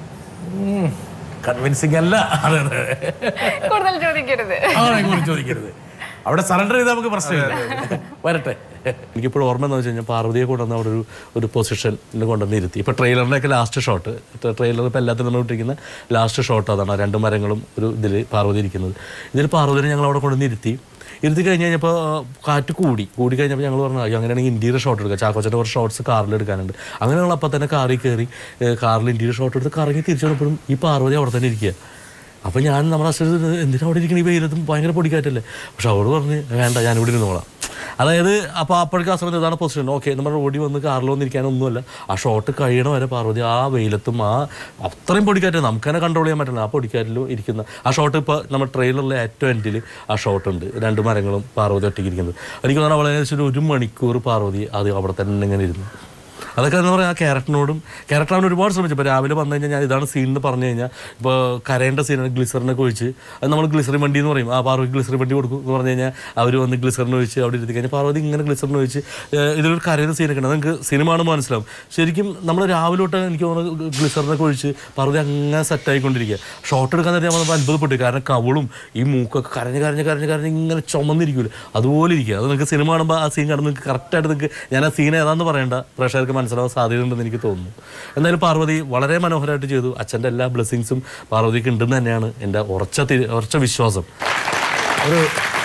കൺവിൻസിംഗ് അല്ല. കൂടുതൽ ചോദിക്കരുത്. അവിടെ സറണ്ടർ ചെയ്താൽ നമുക്ക് പ്രശ്നമില്ല. വരട്ടെ. എനിക്കിപ്പോഴും ഓർമ്മ എന്താണെന്ന് വെച്ച് കഴിഞ്ഞാൽ പാർവതിയെ കൊണ്ടുവന്ന് അവിടെ ഒരു പൊസിഷനിൽ കൊണ്ടുവന്ന് ഇരുത്തി. ഇപ്പോൾ ട്രെയിലറിൻ്റെയൊക്കെ ലാസ്റ്റ് ഷോട്ട്, ട്രെയിലർ ഇപ്പോൾ എല്ലാത്തിനും ഇട്ടിരിക്കുന്ന ലാസ്റ്റ് ഷോട്ട് അതാണ്. 2 മരങ്ങളും ഒരു ഇതിൽ പാർവതി ഇരിക്കുന്നത്. ഇതിൽ പാർവതിനെ ഞങ്ങൾ അവിടെ കൊണ്ടുവന്ന് ഇരുത്തി കഴിഞ്ഞ് കഴിഞ്ഞപ്പോൾ കാറ്റ് കൂടി കഴിഞ്ഞപ്പോൾ ഞങ്ങൾ പറഞ്ഞു അങ്ങനെയാണെങ്കിൽ ഇൻറ്റീരിയർ ഷോട്ട് എടുക്കുക, ചാക്കോച്ചൻ്റെ കുറച്ച് ഷോട്ട്സ് കാറിൽ എടുക്കാനുണ്ട്. അങ്ങനെ ഞങ്ങൾ അപ്പം തന്നെ കാറിൽ കയറി കാറിൽ ഇൻറ്റീരിയർ ഷോട്ട് എടുത്ത് കറങ്ങി തിരിച്ചു വന്നപ്പോഴും ഈ പാർവതി അവിടെ തന്നെ ഇരിക്കുക. അപ്പോൾ ഞാൻ നമ്മുടെ അശ്വതി എന്തിനാ അവിടെ ഇരിക്കണം, ഈ വെയിലത്തും ഭയങ്കര പൊടിക്കാറ്റല്ലേ. പക്ഷെ അവളോട് പറഞ്ഞ് വേണ്ട ഞാനിവിടെ ഇരുന്നോളാം. അതായത് അപ്പോൾ അപ്പോഴേക്കും ആ സമയത്ത് ഇതാണ് പൊസിഷൻ. ഓക്കെ, നമ്മൾ ഓടി വന്ന് കാറിൽ വന്നിരിക്കാനൊന്നുമല്ല, ആ ഷോട്ട് കഴിയണ വരെ പാർവതി ആ വെയിലത്തും അത്രയും പൊടിക്കാറ്റ് നമുക്ക് തന്നെ കൺട്രോൾ ചെയ്യാൻ പറ്റില്ല. ആ പൊടിക്കാറ്റിലും ഇരിക്കുന്ന ആ ഷോട്ട് ഇപ്പോൾ നമ്മുടെ ട്രെയിലറിലെ ഏറ്റവും എൻഡിൽ ആ ഷോട്ടുണ്ട്. 2 മരങ്ങളും പാർവതി ഒറ്റയ്ക്ക് ഇരിക്കുന്നത്. എനിക്ക് തോന്നുന്നു അവളെ ഏകദേശം 1 മണിക്കൂർ പാർവതി അത് അവിടെ തന്നെ ഇങ്ങനെ ഇരുന്നു. അതൊക്കെ എന്ന് പറഞ്ഞാൽ ആ ക്യാരക്ടർ ഒരുപാട് ശ്രമിച്ചു. ഇപ്പോൾ രാവിലെ വന്നു കഴിഞ്ഞാൽ ഞാൻ ഇതാണ് സീൻ എന്ന് പറഞ്ഞു കഴിഞ്ഞാൽ, ഇപ്പോൾ കരയേണ്ട സീനാണ് ഗ്ലിസറിനൊക്കെ ഒഴിച്ച്, അത് നമ്മൾ ഗ്ലിസറിൻ വണ്ടി എന്ന് പറയും. ആ പാർവതി ഗ്ലിസറിൻ വണ്ടി കൊടുക്കും എന്ന് പറഞ്ഞു കഴിഞ്ഞാൽ അവർ വന്ന് ഗ്ലിസറിൻ ഒഴിച്ച് അവിടെ ഇരുത്തി കഴിഞ്ഞാൽ പാർവതി ഇങ്ങനെ ഗ്ലിസറിൻ ഒഴിച്ച് ഇതിലൊരു കരയുന്ന സീനൊക്കെ ഉണ്ട്. നിങ്ങൾക്ക് സിനിമ ആണെന്ന് മനസ്സിലാവും. ശരിക്കും നമ്മൾ രാവിലെ തൊട്ട് എനിക്ക് തോന്നുന്നു ഗ്ലിസറിനൊക്കെ ഒഴിച്ച് പാർവതി അങ്ങനെ സെറ്റായിക്കൊണ്ടിരിക്കുക. ഷോട്ട് എടുക്കാൻ നേരത്തെ നമ്മൾ അത്ഭുതപ്പെട്ടു. കാരണം കവളും ഈ മൂക്കൊക്കെ കരഞ്ഞ് ഇങ്ങനെ ചുമന്നിരിക്കില്ല, അതുപോലെ ഇരിക്കുക. അത് നിങ്ങൾക്ക് സിനിമ കാണുമ്പോൾ ആ സീൻ കാണുമ്പോൾ നിങ്ങൾക്ക് കറക്റ്റായിട്ട് നിങ്ങൾക്ക് ഞാൻ ആ സീൻ ഏതാണെന്ന് പറയേണ്ട, പ്രേക്ഷകർക്ക് മനസ്സിലാവാൻ സാധ്യതയുണ്ടെന്ന് എനിക്ക് തോന്നുന്നു. എന്തായാലും പാർവതി വളരെ മനോഹരമായിട്ട് ചെയ്തു. അച്ഛൻ്റെ എല്ലാ ബ്ലെസ്സിങ്സും പാർവതിക്ക് ഉണ്ടെന്ന് തന്നെയാണ് എൻ്റെ ഉറച്ച വിശ്വാസം. ഒരു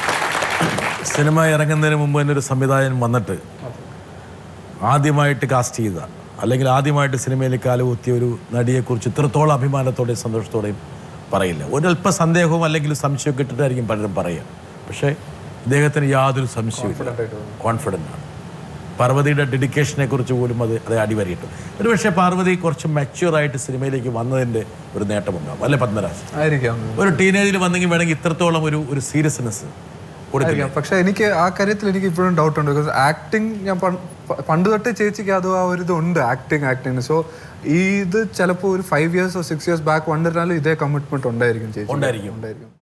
സിനിമ ഇറങ്ങുന്നതിന് മുമ്പ് തന്നെ ഒരു സംവിധായകൻ വന്നിട്ട് ആദ്യമായിട്ട് കാസ്റ്റ് ചെയ്ത അല്ലെങ്കിൽ ആദ്യമായിട്ട് സിനിമയിൽ കാലുകുത്തിയ ഒരു നടിയെക്കുറിച്ച് ഇത്രത്തോളം അഭിമാനത്തോടെയും സന്തോഷത്തോടെയും പറയില്ല. ഒരല്പ സന്ദേഹവും അല്ലെങ്കിൽ സംശയമൊക്കെ ഇട്ടിട്ടായിരിക്കും പലരും പറയുക. പക്ഷേ ഇദ്ദേഹത്തിന് യാതൊരു സംശയവും കോൺഫിഡൻ്റ് ആണ്. പാർവതിയുടെ ഡെഡിക്കേഷനെ കുറിച്ച് പോലും അത് അടിവരയിട്ടു. ഒരു പക്ഷേ പാർവതി കുറച്ച് മെച്യൂറായിട്ട് സിനിമയിലേക്ക് വന്നതിൻ്റെ ഒരു നേട്ടമുണ്ടാകും അല്ലെ പത്മരാജ്? ഒരു ടീനേജിൽ വന്നെങ്കിൽ വേണമെങ്കിൽ ഇത്രത്തോളം ഒരു സീരിയസ്നെസ് കൊടുക്കാം. പക്ഷെ എനിക്ക് ആ കാര്യത്തിൽ എനിക്ക് ഇപ്പോഴും ഡൗട്ട് ഉണ്ട്. ബിക്കോസ് ആക്ടിങ് ഞാൻ പണ്ട് തൊട്ട് ചേച്ചിക്ക് അത് ആ ഒരു ഇതുണ്ട് ആക്ടിങ്. സോ ഇത് ചിലപ്പോൾ ഒരു 5 years or 6 years ബാക്ക് വന്നിരുന്നാലും ഇതേ കമ്മിറ്റ്മെന്റ് ഉണ്ടായിരിക്കും ചേച്ചി. ഉണ്ടായിരിക്കും.